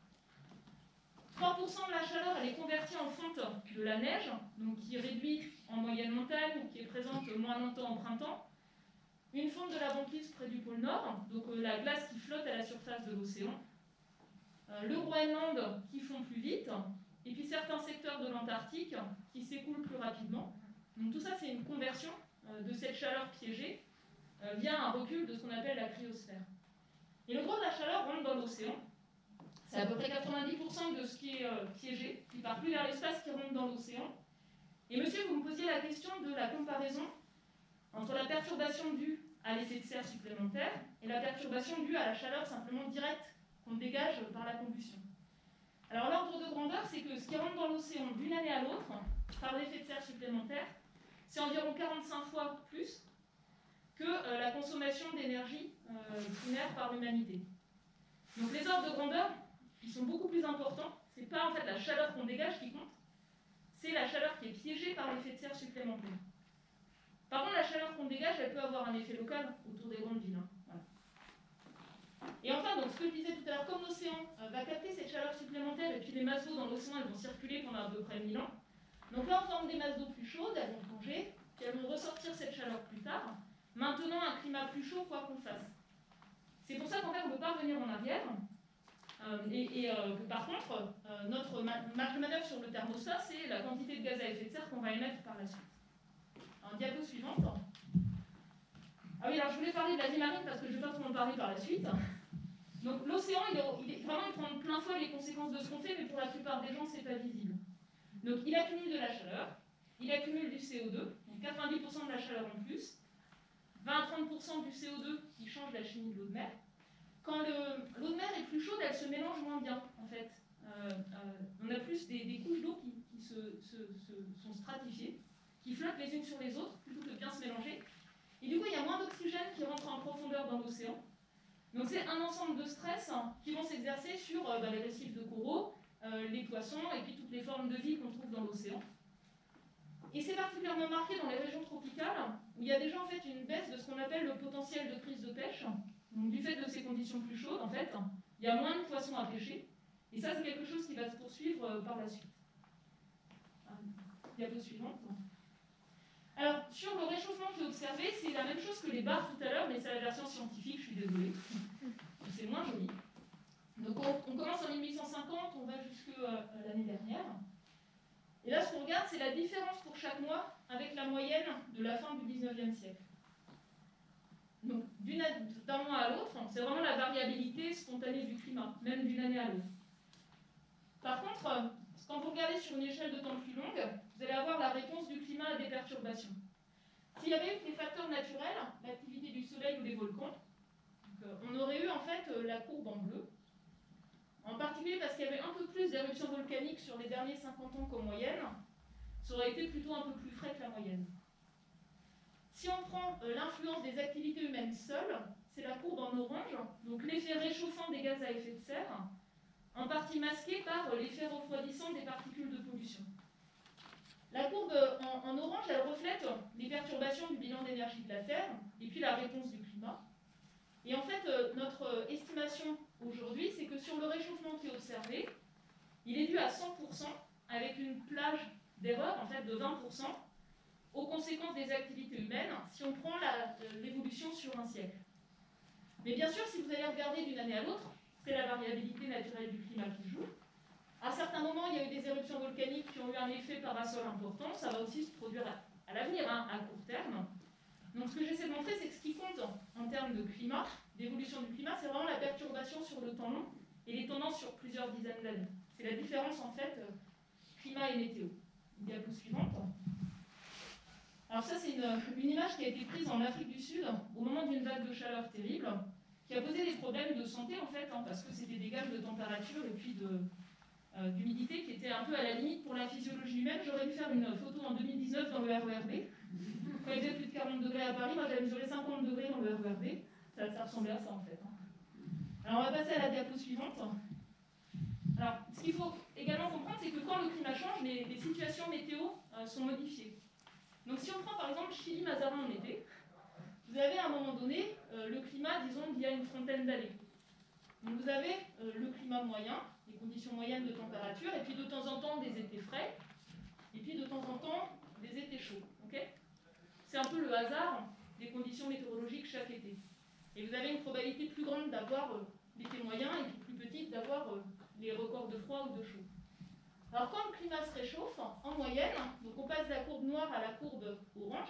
3% de la chaleur elle est convertie en fonte de la neige, donc qui réduit en moyenne montagne, qui est présente moins longtemps au printemps. Une fonte de la banquise près du pôle Nord, donc la glace qui flotte à la surface de l'océan. Le Groenland qui fond plus vite, et puis certains secteurs de l'Antarctique qui s'écoulent plus rapidement. Donc tout ça c'est une conversion de cette chaleur piégée via un recul de ce qu'on appelle la cryosphère. Et le gros de la chaleur rentre dans l'océan. C'est à peu près 90% de ce qui est piégé, qui ne part plus vers l'espace, qui rentre dans l'océan. Et monsieur, vous me posiez la question de la comparaison entre la perturbation due à l'effet de serre supplémentaire et la perturbation due à la chaleur simplement directe qu'on dégage par la combustion. Alors l'ordre de grandeur, c'est que ce qui rentre dans l'océan d'une année à l'autre, par l'effet de serre supplémentaire, c'est environ 45 fois plus que la consommation d'énergie primaire par l'humanité. Donc les ordres de grandeur, ils sont beaucoup plus importants. Ce n'est pas en fait la chaleur qu'on dégage qui compte, c'est la chaleur qui est piégée par l'effet de serre supplémentaire. Par contre, la chaleur qu'on dégage, elle peut avoir un effet local autour des grandes villes. Voilà. Et enfin, donc, ce que je disais tout à l'heure, comme l'océan va capter cette chaleur supplémentaire et puis les masses d'eau dans l'océan, elles vont circuler pendant à peu près 1000 ans. Donc là, on forme des masses d'eau plus chaudes, elles vont plonger, puis qu'elles vont ressortir cette chaleur plus tard, maintenant un climat plus chaud quoi qu'on fasse. C'est pour ça qu'en fait on ne peut pas revenir en arrière, que par contre, notre marge de manœuvre sur le thermostat, c'est la quantité de gaz à effet de serre qu'on va émettre par la suite. Alors, diapo suivante. Ah oui, alors je voulais parler de la vie marine parce que je ne vais pas trop en parler par la suite. Donc l'océan, il prend plein fouet les conséquences de ce qu'on fait, mais pour la plupart des gens, ce n'est pas visible. Donc il accumule de la chaleur, il accumule du CO2, donc 90% de la chaleur en plus, 20 à 30% du CO2 qui change la chimie de l'eau de mer. Quand l'eau de mer est plus chaude, elle se mélange moins bien, en fait. On a plus des couches d'eau qui sont stratifiées, qui flottent les unes sur les autres, plutôt que de bien se mélanger. Et du coup, il y a moins d'oxygène qui rentre en profondeur dans l'océan. Donc c'est un ensemble de stress qui vont s'exercer sur les récifs de coraux, les poissons, et puis toutes les formes de vie qu'on trouve dans l'océan. Et c'est particulièrement marqué dans les régions tropicales, où il y a déjà en fait une baisse de ce qu'on appelle le potentiel de prise de pêche. Donc, du fait de ces conditions plus chaudes, en fait, il y a moins de poissons à pêcher. Et ça, c'est quelque chose qui va se poursuivre par la suite. Diapo suivante. Alors, sur le réchauffement qui est observé, c'est la même chose que les barres tout à l'heure, mais c'est la version scientifique, je suis désolée. C'est moins joli. Donc, on commence en 1850, on va jusqu'à l'année dernière. Et là, ce qu'on regarde, c'est la différence pour chaque mois avec la moyenne de la fin du 19e siècle. Donc, d'un mois à l'autre, c'est vraiment la variabilité spontanée du climat, même d'une année à l'autre. Par contre, quand vous regardez sur une échelle de temps plus longue, vous allez avoir la réponse du climat à des perturbations. S'il y avait eu des facteurs naturels, l'activité du soleil ou des volcans, on aurait eu en fait la courbe en bleu. En particulier parce qu'il y avait un peu plus d'éruptions volcaniques sur les derniers 50 ans qu'en moyenne, ça aurait été plutôt un peu plus frais que la moyenne. Si on prend l'influence des activités humaines seules, c'est la courbe en orange, donc l'effet réchauffant des gaz à effet de serre, en partie masqué par l'effet refroidissant des particules de pollution. La courbe en orange, elle reflète les perturbations du bilan d'énergie de la Terre et puis la réponse du climat. Et en fait, notre estimation aujourd'hui, c'est que sur le réchauffement qui est observé, il est dû à 100% avec une plage d'erreur en fait de 20%. Aux conséquences des activités humaines, si on prend l'évolution sur un siècle. Mais bien sûr, si vous allez regarder d'une année à l'autre, c'est la variabilité naturelle du climat qui joue. À certains moments, il y a eu des éruptions volcaniques qui ont eu un effet parasol important, ça va aussi se produire à l'avenir, à court terme. Donc ce que j'essaie de montrer, c'est que ce qui compte en termes de climat, d'évolution du climat, c'est vraiment la perturbation sur le temps long et les tendances sur plusieurs dizaines d'années. C'est la différence en fait climat et météo. Diapo suivante. Alors ça, c'est une image qui a été prise en Afrique du Sud au moment d'une vague de chaleur terrible, qui a posé des problèmes de santé en fait, parce que c'était des gages de température et puis d'humidité qui étaient un peu à la limite pour la physiologie humaine. J'aurais dû faire une photo en 2019 dans le RERB. Quand il faisait plus de 40 degrés à Paris, moi j'avais mesuré 50 degrés dans le RERB. Ça ressemblait à ça en fait. Alors on va passer à la diapo suivante. Alors, ce qu'il faut également comprendre, c'est que quand le climat change, les situations météo sont modifiées. Donc si on prend par exemple Chili-Mazarin en été, vous avez à un moment donné le climat, disons, d'il y a une trentaine d'années. Donc vous avez le climat moyen, les conditions moyennes de température, et puis de temps en temps des étés frais, et puis de temps en temps des étés chauds. Okay, c'est un peu le hasard des conditions météorologiques chaque été. Et vous avez une probabilité plus grande d'avoir l'été moyen et puis plus petite d'avoir les records de froid ou de chaud. Alors quand le climat se réchauffe, en moyenne, donc on passe de la courbe noire à la courbe orange,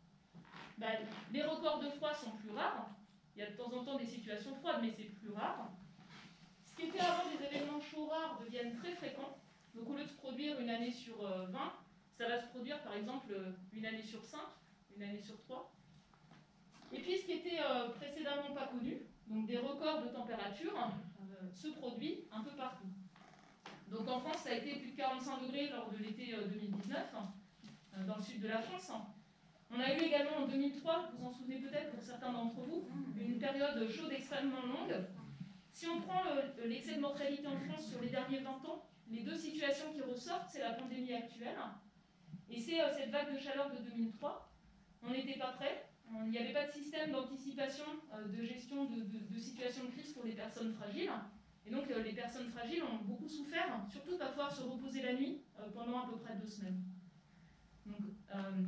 les records de froid sont plus rares. Il y a de temps en temps des situations froides, mais c'est plus rare. Ce qui était avant des événements chauds rares deviennent très fréquents. Donc au lieu de se produire une année sur 20, ça va se produire par exemple une année sur 5, une année sur 3. Et puis ce qui était précédemment pas connu, donc des records de température, se produit un peu partout. Donc en France, ça a été plus de 45 degrés lors de l'été 2019, dans le sud de la France. On a eu également en 2003, vous en souvenez peut-être pour certains d'entre vous, une période chaude extrêmement longue. Si on prend l'excès de mortalité en France sur les derniers 20 ans, les deux situations qui ressortent, c'est la pandémie actuelle et c'est cette vague de chaleur de 2003. On n'était pas prêts, il n'y avait pas de système d'anticipation, de gestion de situations de crise pour les personnes fragiles. Et donc les personnes fragiles ont beaucoup souffert, surtout de ne pas pouvoir se reposer la nuit pendant à peu près 2 semaines. Donc,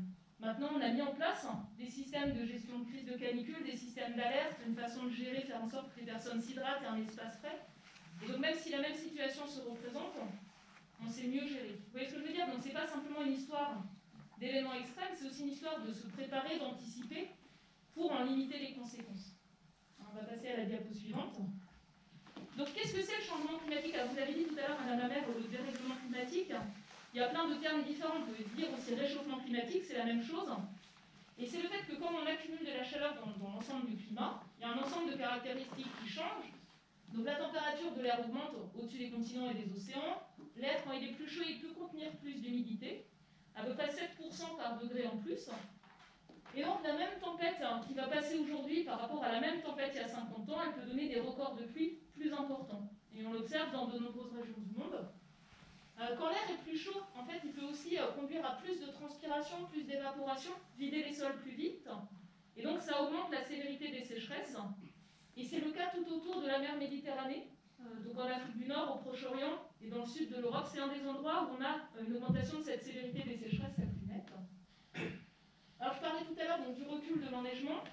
Maintenant, on a mis en place des systèmes de gestion de crise de canicule, des systèmes d'alerte, une façon de gérer, faire en sorte que les personnes s'hydratent et un espace frais. Et donc même si la même situation se représente, on sait mieux gérer. Vous voyez ce que je veux dire? Donc c'est pas simplement une histoire d'événements extrêmes, c'est aussi une histoire de se préparer, d'anticiper pour en limiter les conséquences. On va passer à la diapo suivante. Donc qu'est-ce que c'est le changement climatique? Alors, vous avez dit tout à l'heure, Madame la maire, le dérèglement climatique. Il y a plein de termes différents. On peut dire aussi réchauffement climatique, c'est la même chose. Et c'est le fait que comme on accumule de la chaleur dans l'ensemble du climat, il y a un ensemble de caractéristiques qui changent. Donc la température de l'air augmente au-dessus des continents et des océans. L'air, quand il est plus chaud, il peut contenir plus d'humidité, à peu près 7% par degré en plus. Et donc la même tempête qui va passer aujourd'hui par rapport à la même tempête il y a 50 ans, elle peut donner des records de pluie plus importants. Et on l'observe dans de nombreuses régions du monde. Quand l'air est plus chaud, en fait, il peut aussi conduire à plus de transpiration, plus d'évaporation, vider les sols plus vite. Et donc ça augmente la sévérité des sécheresses. Et c'est le cas tout autour de la mer Méditerranée, donc en Afrique du Nord, au Proche-Orient et dans le sud de l'Europe. C'est un des endroits où on a une augmentation de cette sévérité des sécheresses la plus nette. Alors je parlais tout à l'heure du recul de l'enneigement,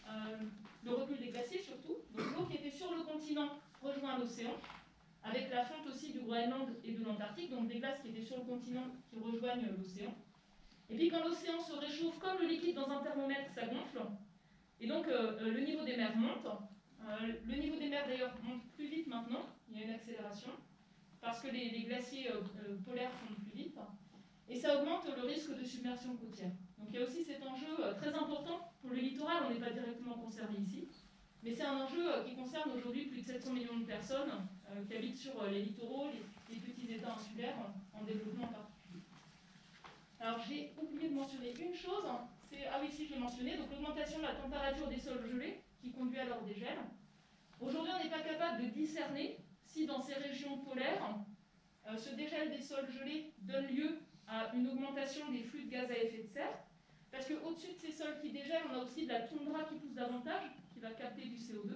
le recul des glaciers surtout. Donc l'eau qui était sur le continent rejoint l'océan, avec la fonte aussi du Groenland et de l'Antarctique, donc des glaces qui étaient sur le continent qui rejoignent l'océan. Et puis quand l'océan se réchauffe, comme le liquide dans un thermomètre, ça gonfle. Et donc le niveau des mers monte. Le niveau des mers d'ailleurs monte plus vite maintenant, il y a une accélération, parce que les glaciers polaires fondent plus vite. Et ça augmente le risque de submersion côtière. Donc il y a aussi cet enjeu très important pour le littoral, on n'est pas directement concerné ici, mais c'est un enjeu qui concerne aujourd'hui plus de 700 millions de personnes qui habitent sur les littoraux, les petits États insulaires en développement particulier. Alors j'ai oublié de mentionner une chose, c'est, ah oui si je l'ai mentionné, donc l'augmentation de la température des sols gelés qui conduit à leur dégel. Aujourd'hui on n'est pas capable de discerner si dans ces régions polaires, ce dégel des sols gelés donne lieu à une augmentation des flux de gaz à effet de serre, parce qu'au-dessus de ces sols qui dégèlent, on a aussi de la toundra qui pousse davantage, qui va capter du CO2.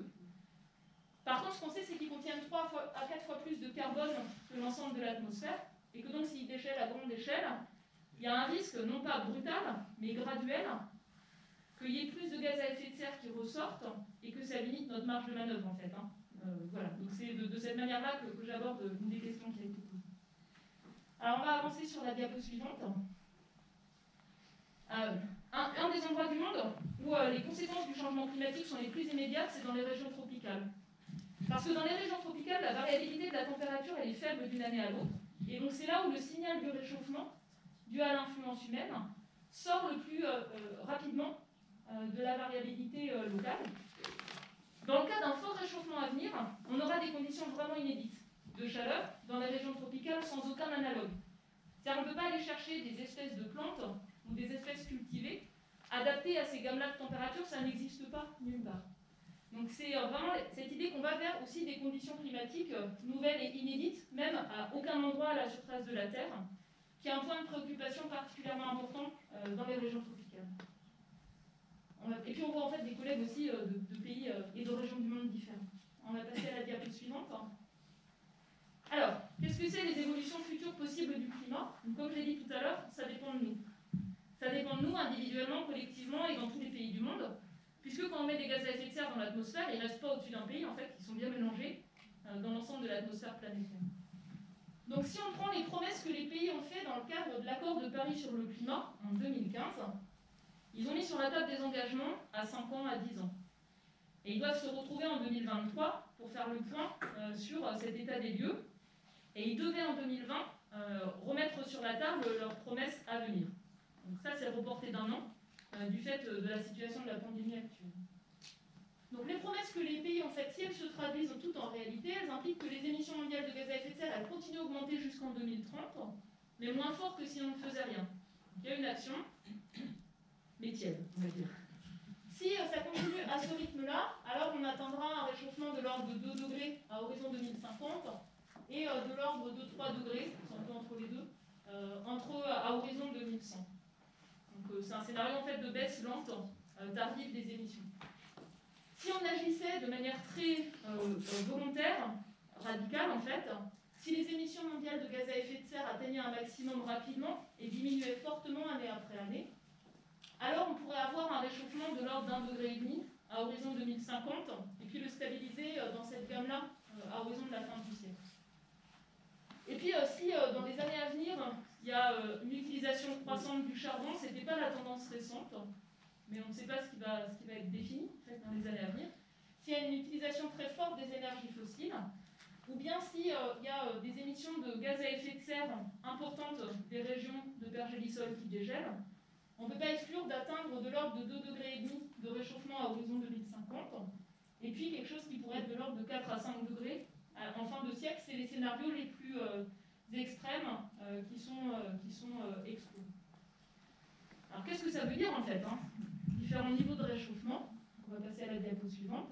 Par contre, ce qu'on sait, c'est qu'ils contiennent 3 à 4 fois plus de carbone que l'ensemble de l'atmosphère, et que donc s'ils dégèlent à grande échelle, il y a un risque, non pas brutal, mais graduel, qu'il y ait plus de gaz à effet de serre qui ressortent, et que ça limite notre marge de manœuvre, en fait. Voilà, donc c'est de cette manière-là que j'aborde une des questions qui a été posée. Alors on va avancer sur la diapo suivante. Un des endroits du monde où les conséquences du changement climatique sont les plus immédiates, c'est dans les régions tropicales. Parce que dans les régions tropicales, la variabilité de la température elle est faible d'une année à l'autre. Et donc c'est là où le signal du réchauffement, dû à l'influence humaine, sort le plus rapidement de la variabilité locale. Dans le cas d'un fort réchauffement à venir, on aura des conditions vraiment inédites de chaleur dans les régions tropicales sans aucun analogue. C'est-à-dire qu'on ne peut pas aller chercher des espèces de plantes ou des espèces cultivées adaptées à ces gammes-là de température, ça n'existe pas nulle part. Donc c'est vraiment cette idée qu'on va vers aussi des conditions climatiques nouvelles et inédites, même à aucun endroit à la surface de la Terre, qui est un point de préoccupation particulièrement important dans les régions tropicales. Et puis on voit en fait des collègues aussi de pays et de régions du monde différents. On va passer à la diapo suivante. Alors, qu'est-ce que c'est les évolutions futures possibles du climat? Donc, comme je l'ai dit tout à l'heure, ça dépend de nous. Ça dépend de nous individuellement, collectivement et dans tous les pays du monde, puisque quand on met des gaz à effet de serre dans l'atmosphère, ils ne restent pas au-dessus d'un pays, en fait, ils sont bien mélangés dans l'ensemble de l'atmosphère planétaire. Donc si on prend les promesses que les pays ont fait dans le cadre de l'accord de Paris sur le climat en 2015, ils ont mis sur la table des engagements à 5 ans, à 10 ans. Et ils doivent se retrouver en 2023 pour faire le point sur cet état des lieux. Et ils devaient en 2020 remettre sur la table leurs promesses à venir. Donc ça, c'est reporté d'un an du fait de la situation de la pandémie actuelle. Donc les promesses que les pays ont faites, si elles se traduisent toutes en réalité, elles impliquent que les émissions mondiales de gaz à effet de serre, elles continuent à augmenter jusqu'en 2030, mais moins fort que si on ne faisait rien. Donc il y a une action, mais tiède, on va dire. Si ça continue à ce rythme-là, alors on atteindra un réchauffement de l'ordre de 2 degrés à horizon 2050, et de l'ordre de 3 degrés, c'est un peu entre les deux, à horizon 2100. Donc c'est un scénario en fait de baisse lente, tardive des émissions. Si on agissait de manière très volontaire, radicale en fait, si les émissions mondiales de gaz à effet de serre atteignaient un maximum rapidement et diminuaient fortement année après année, alors on pourrait avoir un réchauffement de l'ordre d'1,5 degré à horizon 2050, et puis le stabiliser dans cette gamme-là à horizon de la fin du siècle. Et puis si dans les années à venir, il y a une utilisation croissante du charbon, ce n'était pas la tendance récente, mais on ne sait pas ce qui va être défini en fait, dans les années à venir. S'il y a une utilisation très forte des énergies fossiles, ou bien s'il y a des émissions de gaz à effet de serre importantes des régions de pergélisol qui dégèlent, on ne peut pas exclure d'atteindre de l'ordre de 2,5 degrés de réchauffement à horizon 2050, et puis quelque chose qui pourrait être de l'ordre de 4 à 5 degrés en fin de siècle. C'est les scénarios les plus extrêmes qui sont exclus. Alors qu'est-ce que ça veut dire en fait Différents niveaux de réchauffement. On va passer à la diapo suivante.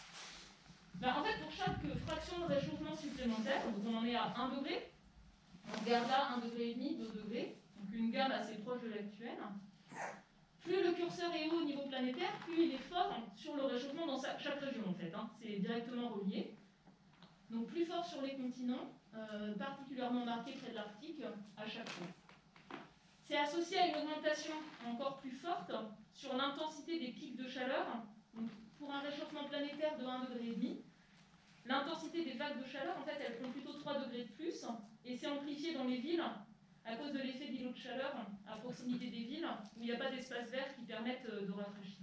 En fait, pour chaque fraction de réchauffement supplémentaire, donc on en est à 1 degré, on regarde là 1,5 degré, 2 degrés, donc une gamme assez proche de l'actuelle. Plus le curseur est haut au niveau planétaire, plus il est fort sur le réchauffement dans chaque région en fait. C'est directement relié. Donc plus fort sur les continents, particulièrement marqué près de l'Arctique à chaque fois. C'est associé à une augmentation encore plus forte sur l'intensité des pics de chaleur. Donc, pour un réchauffement planétaire de 1,5 degré, l'intensité des vagues de chaleur, en fait, elles font plutôt 3 degrés de plus, et c'est amplifié dans les villes à cause de l'effet d'îlot de chaleur à proximité des villes, où il n'y a pas d'espace vert qui permettent de rafraîchir.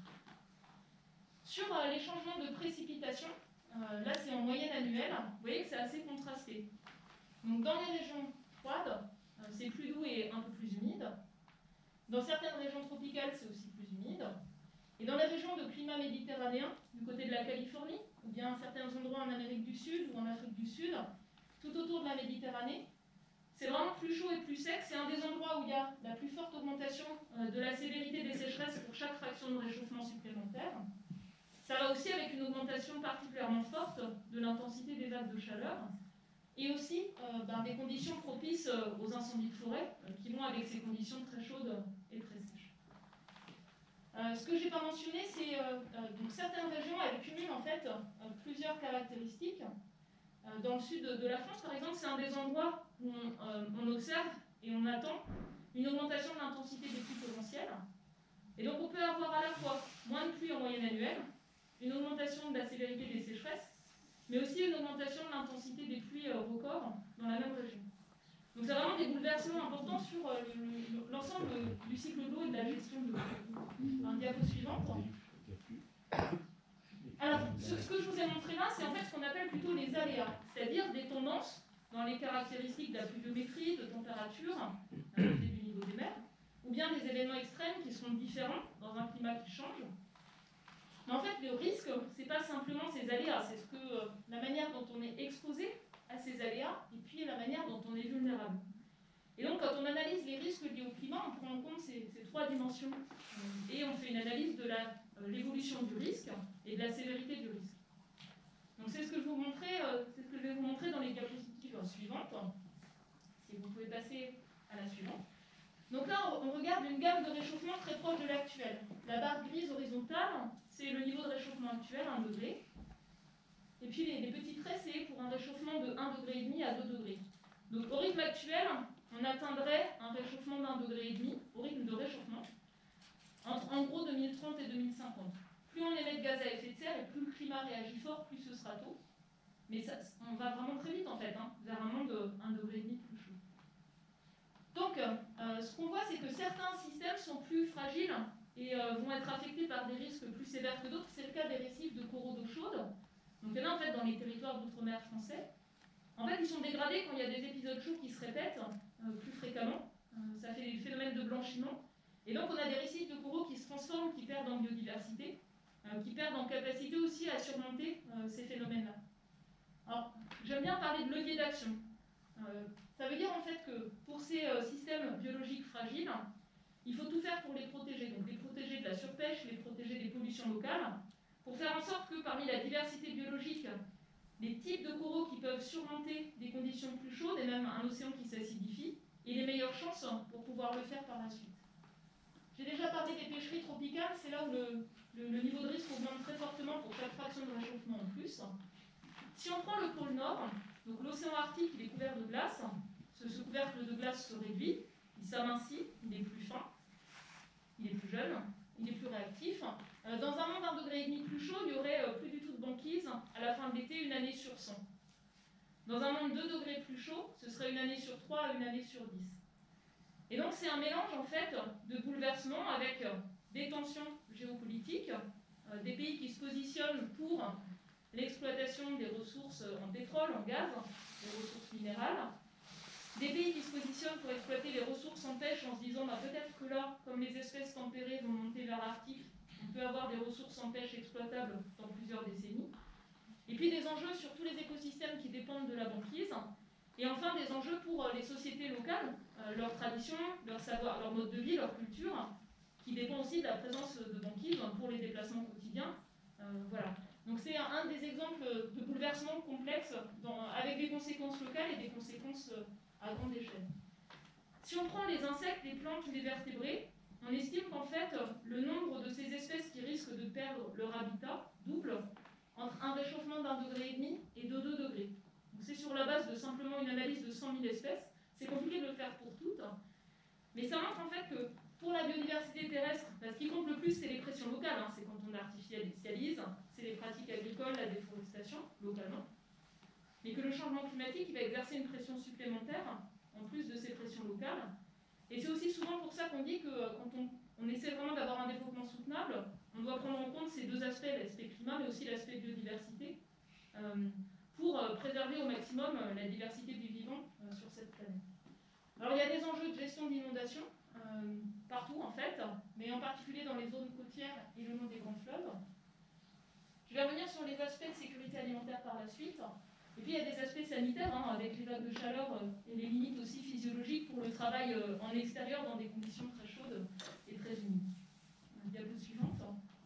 Sur les changements de précipitation, là c'est en moyenne annuelle, vous voyez que c'est assez contrasté. Donc dans les régions froides, c'est plus doux et un peu plus humide. Dans certaines régions tropicales, c'est aussi plus humide. Et dans les régions de climat méditerranéen, du côté de la Californie, ou bien certains endroits en Amérique du Sud ou en Afrique du Sud, tout autour de la Méditerranée, c'est vraiment plus chaud et plus sec. C'est un des endroits où il y a la plus forte augmentation de la sévérité des sécheresses pour chaque fraction de réchauffement supplémentaire. Ça va aussi avec une augmentation particulièrement forte de l'intensité des vagues de chaleur et aussi des conditions propices aux incendies de forêt qui vont avec ces conditions très chaudes et très sèches. Ce que je n'ai pas mentionné, c'est donc certaines régions, elles cumulent en fait plusieurs caractéristiques. Dans le sud de la France, par exemple, c'est un des endroits où on observe et on attend une augmentation de l'intensité des pluies torrentielles. Et donc on peut avoir à la fois moins de pluie en moyenne annuelle, une augmentation de la sévérité des sécheresses, mais aussi une augmentation de l'intensité des pluies records dans la même région. Donc c'est vraiment des bouleversements importants sur l'ensemble du cycle d'eau et de la gestion de l'eau. Diapo suivante. Alors, ce que je vous ai montré là, c'est en fait ce qu'on appelle plutôt les aléas, c'est-à-dire des tendances dans les caractéristiques de la pluviométrie, de température, du niveau des mers, ou bien des événements extrêmes qui seront différents dans un climat qui change. Mais en fait, le risque, ce n'est pas simplement ces aléas, c'est la manière dont on est exposé à ces aléas et puis la manière dont on est vulnérable. Et donc, quand on analyse les risques liés au climat, on prend en compte ces trois dimensions et on fait une analyse de l'évolution du risque et de la sévérité du risque. Donc, c'est ce que je vais vous montrer dans les diapositives suivantes. Si vous pouvez passer à la suivante. Donc là, on regarde une gamme de réchauffement très proche de l'actuel. La barre grise horizontale, c'est le niveau de réchauffement actuel, 1 degré. Et puis les petits traits, c'est pour un réchauffement de 1,5 degré à 2 degrés. Donc au rythme actuel, on atteindrait un réchauffement d'1,5 degré au rythme de réchauffement entre en gros 2030 et 2050. Plus on émet de gaz à effet de serre et plus le climat réagit fort, plus ce sera tôt. Mais ça, on va vraiment très vite en fait, vers un monde de 1,5 degré plus chaud. Donc, ce qu'on voit, c'est que certains systèmes sont plus fragiles et vont être affectés par des risques plus sévères que d'autres. C'est le cas des récifs de coraux d'eau chaude. Donc, il y en a en fait dans les territoires d'outre-mer français. En fait, ils sont dégradés quand il y a des épisodes chauds qui se répètent plus fréquemment. Ça fait des phénomènes de blanchiment. Et donc, on a des récifs de coraux qui se transforment, qui perdent en biodiversité, qui perdent en capacité aussi à surmonter ces phénomènes-là. Alors, j'aime bien parler de levier d'action. Ça veut dire en fait que pour ces systèmes biologiques fragiles, il faut tout faire pour les protéger. Donc les protéger de la surpêche, les protéger des pollutions locales, pour faire en sorte que parmi la diversité biologique, les types de coraux qui peuvent surmonter des conditions plus chaudes et même un océan qui s'acidifie, aient les meilleures chances pour pouvoir le faire par la suite. J'ai déjà parlé des pêcheries tropicales, c'est là où le niveau de risque augmente très fortement pour chaque fraction de réchauffement en plus. Si on prend le pôle Nord, donc l'océan Arctique il est couvert de glace, ce couvercle de glace se réduit, il s'amincit, il est plus fin. il est plus jeune, il est plus réactif. Dans un monde d'1,5 degré plus chaud, il n'y aurait plus du tout de banquise à la fin de l'été, 1 année sur 100. Dans un monde 2 degrés plus chaud, ce serait 1 année sur 3 à 1 année sur 10. Et donc c'est un mélange en fait de bouleversements avec des tensions géopolitiques, des pays qui se positionnent pour l'exploitation des ressources en pétrole, en gaz, des ressources minérales, des pays qui se positionnent pour exploiter les ressources en pêche en se disant bah, peut-être que là, comme les espèces tempérées vont monter vers l'Arctique, on peut avoir des ressources en pêche exploitables dans plusieurs décennies. Et puis des enjeux sur tous les écosystèmes qui dépendent de la banquise. Et enfin des enjeux pour les sociétés locales, leurs traditions, leur savoir, leur mode de vie, leur culture, qui dépend aussi de la présence de banquise pour les déplacements quotidiens. Voilà. Donc c'est un des exemples de bouleversements complexes avec des conséquences locales et des conséquences à grande échelle. Si on prend les insectes, les plantes ou les vertébrés, on estime qu'en fait, le nombre de ces espèces qui risquent de perdre leur habitat double entre un réchauffement d'1,5 degré et de 2 degrés. C'est sur la base de simplement une analyse de 100 000 espèces. C'est compliqué de le faire pour toutes, mais ça montre en fait que pour la biodiversité terrestre, ce qui compte le plus, c'est les pressions locales, c'est quand on artificialise, c'est les pratiques agricoles, la déforestation, localement, mais que le changement climatique il va exercer une pression supplémentaire, en plus de ces pressions locales. Et c'est aussi souvent pour ça qu'on dit que quand on essaie vraiment d'avoir un développement soutenable, on doit prendre en compte ces deux aspects, l'aspect climat, mais aussi l'aspect biodiversité, pour préserver au maximum la diversité du vivant sur cette planète. Alors il y a des enjeux de gestion d'inondation partout en fait, mais en particulier dans les zones côtières et le long des grands fleuves. Je vais revenir sur les aspects de sécurité alimentaire par la suite. Et puis il y a des aspects sanitaires, avec les vagues de chaleur et les limites aussi physiologiques pour le travail en extérieur dans des conditions très chaudes et très humides. Diapo suivante.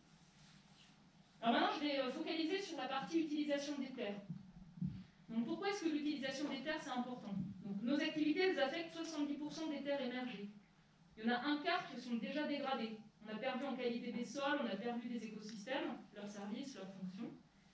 Alors maintenant je vais focaliser sur la partie utilisation des terres. Donc pourquoi est-ce que l'utilisation des terres c'est important? Donc, nos activités elles affectent 70% des terres émergées. Il y en a un quart qui sont déjà dégradées. On a perdu en qualité des sols, on a perdu des écosystèmes, leurs services, leurs fonctions.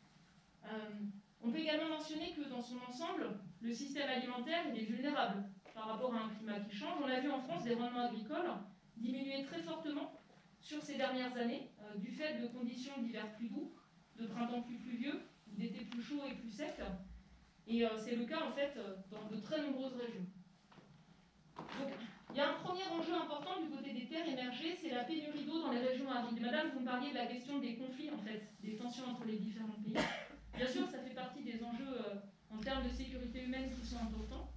On peut également mentionner que dans son ensemble, le système alimentaire il est vulnérable par rapport à un climat qui change. On a vu en France des rendements agricoles diminuer très fortement sur ces dernières années du fait de conditions d'hiver plus doux, de printemps plus pluvieux, d'été plus chaud et plus sec. Et c'est le cas en fait dans de très nombreuses régions. Donc, il y a un premier enjeu important du côté des terres émergées, c'est la pénurie d'eau dans les régions arides. Madame, vous me parliez de la question des conflits, en fait, des tensions entre les différents pays. Bien sûr, ça fait partie des enjeux en termes de sécurité humaine qui sont importants.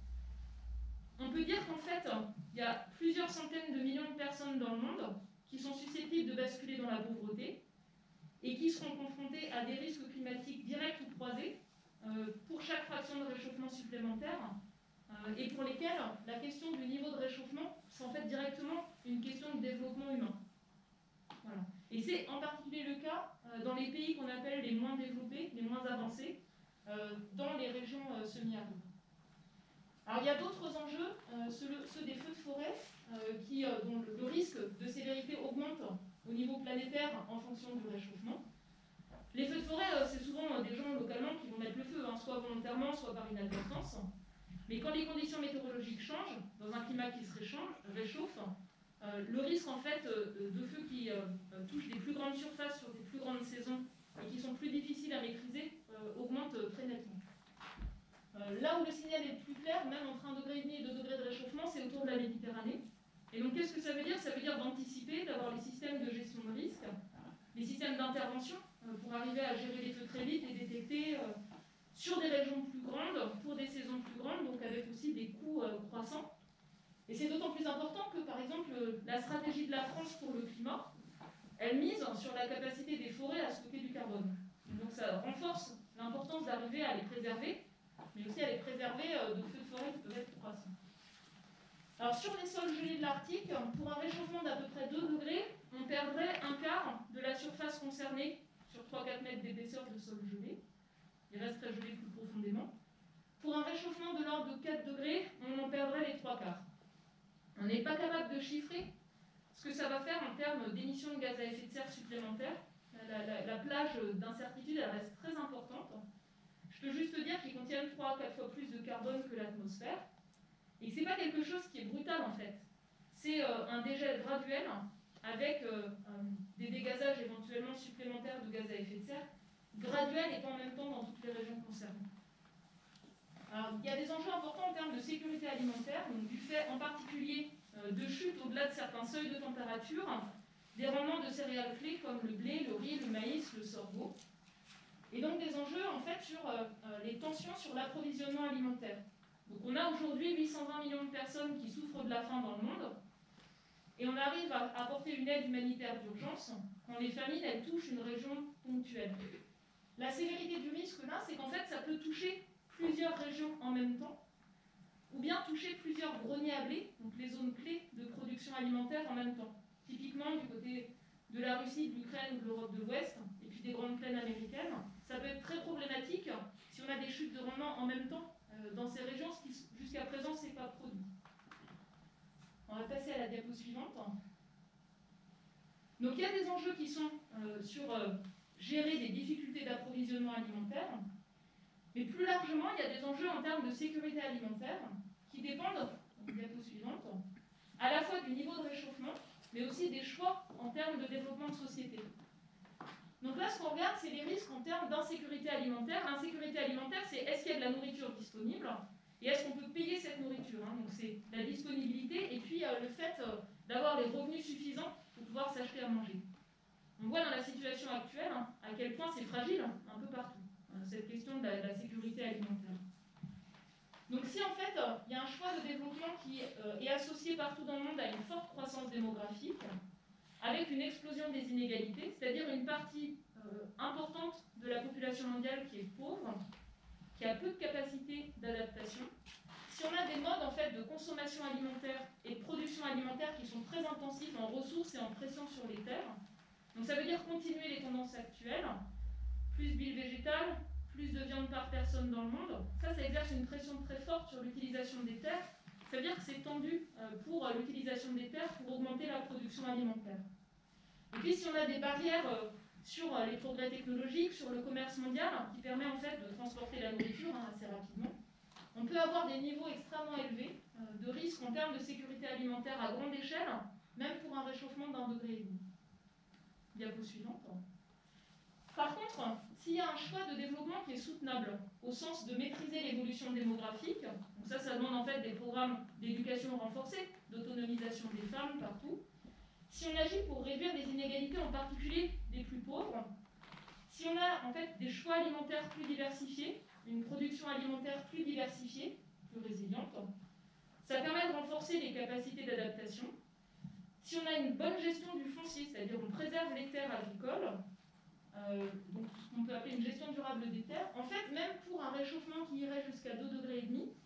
On peut dire qu'en fait, il y a plusieurs centaines de millions de personnes dans le monde qui sont susceptibles de basculer dans la pauvreté et qui seront confrontées à des risques climatiques directs ou croisés pour chaque fraction de réchauffement supplémentaire. Et pour lesquels la question du niveau de réchauffement, c'est en fait directement une question de développement humain. Voilà. Et c'est en particulier le cas dans les pays qu'on appelle les moins développés, les moins avancés, dans les régions semi-arides. Alors il y a d'autres enjeux, ceux des feux de forêt, dont le risque de sévérité augmente au niveau planétaire en fonction du réchauffement. Les feux de forêt, c'est souvent des gens localement qui vont mettre le feu, soit volontairement, soit par inadvertance. Mais quand les conditions météorologiques changent, dans un climat qui se réchauffe, le risque en fait de feux qui touchent des plus grandes surfaces sur des plus grandes saisons et qui sont plus difficiles à maîtriser augmente très nettement. Là où le signal est le plus clair, même entre 1,5 degré et 2 degrés de réchauffement, c'est autour de la Méditerranée. Et donc qu'est-ce que ça veut dire? Ça veut dire d'anticiper, d'avoir les systèmes de gestion de risque, les systèmes d'intervention pour arriver à gérer les feux très vite et détecter sur des régions plus grandes, pour des saisons plus grandes, donc avec aussi des coûts croissants. Et c'est d'autant plus important que, par exemple, la stratégie de la France pour le climat, elle mise sur la capacité des forêts à stocker du carbone. Donc ça renforce l'importance d'arriver à les préserver, mais aussi à les préserver de feux de forêt qui peuvent être croissants. Alors sur les sols gelés de l'Arctique, pour un réchauffement d'à peu près 2 degrés, on perdrait un quart de la surface concernée sur 3-4 mètres d'épaisseur de sol gelé. Il resterait gelé plus profondément. Pour un réchauffement de l'ordre de 4 degrés, on en perdrait les 3 quarts. On n'est pas capable de chiffrer ce que ça va faire en termes d'émissions de gaz à effet de serre supplémentaires. La plage d'incertitude, elle reste très importante. Je peux juste dire qu'ils contiennent 3 à 4 fois plus de carbone que l'atmosphère. Et ce n'est pas quelque chose qui est brutal en fait. C'est un dégel graduel avec des dégazages éventuellement supplémentaires de gaz à effet de serre, graduels et pas en même temps dans toutes les régions concernées. Alors, il y a des enjeux importants en termes de sécurité alimentaire, donc du fait en particulier de chute au-delà de certains seuils de température, des rendements de céréales clés comme le blé, le riz, le maïs, le sorgho, et donc des enjeux en fait sur les tensions sur l'approvisionnement alimentaire. Donc on a aujourd'hui 820 millions de personnes qui souffrent de la faim dans le monde, et on arrive à apporter une aide humanitaire d'urgence quand les famines elles touchent une région ponctuelle. La sévérité du risque là, c'est qu'en fait ça peut toucher plusieurs régions en même temps, ou bien toucher plusieurs greniers à blé, donc les zones clés de production alimentaire en même temps. Typiquement du côté de la Russie, de l'Ukraine ou de l'Europe de l'Ouest, et puis des grandes plaines américaines, ça peut être très problématique si on a des chutes de rendement en même temps dans ces régions, ce qui jusqu'à présent ne s'est pas produit. On va passer à la diapo suivante. Donc il y a des enjeux qui sont sur gérer des difficultés d'approvisionnement alimentaire, mais plus largement, il y a des enjeux en termes de sécurité alimentaire qui dépendent, diapo suivante, à la fois du niveau de réchauffement, mais aussi des choix en termes de développement de société. Donc là, ce qu'on regarde, c'est les risques en termes d'insécurité alimentaire. L'insécurité alimentaire, c'est est-ce qu'il y a de la nourriture disponible et est-ce qu'on peut payer cette nourriture, hein. Donc c'est la disponibilité et puis le fait d'avoir les revenus suffisants pour pouvoir s'acheter à manger. On voit dans la situation actuelle à quel point c'est fragile un peu partout, cette question de la sécurité alimentaire. Donc si en fait il y a un choix de développement qui est associé partout dans le monde à une forte croissance démographique, avec une explosion des inégalités, c'est-à-dire une partie importante de la population mondiale qui est pauvre, qui a peu de capacité d'adaptation, si on a des modes en fait de consommation alimentaire et de production alimentaire qui sont très intensifs en ressources et en pression sur les terres, donc ça veut dire continuer les tendances actuelles, plus d'huile végétale, plus de viande par personne dans le monde, ça exerce une pression très forte sur l'utilisation des terres. Ça veut dire que c'est tendu pour l'utilisation des terres pour augmenter la production alimentaire. Et puis si on a des barrières sur les progrès technologiques, sur le commerce mondial, qui permet en fait de transporter la nourriture assez rapidement, on peut avoir des niveaux extrêmement élevés de risques en termes de sécurité alimentaire à grande échelle, même pour un réchauffement d'1,5 degré. Diapo suivante. Par contre, s'il y a un choix de développement qui est soutenable, au sens de maîtriser l'évolution démographique, donc ça demande en fait des programmes d'éducation renforcés, d'autonomisation des femmes partout, si on agit pour réduire les inégalités, en particulier des plus pauvres, si on a en fait des choix alimentaires plus diversifiés, une production alimentaire plus diversifiée, plus résiliente, ça permet de renforcer les capacités d'adaptation. Si on a une bonne gestion du foncier, c'est-à-dire on préserve les terres agricoles, donc ce qu'on peut appeler une gestion durable des terres, en fait, même pour un réchauffement qui irait jusqu'à 2,5 degrés,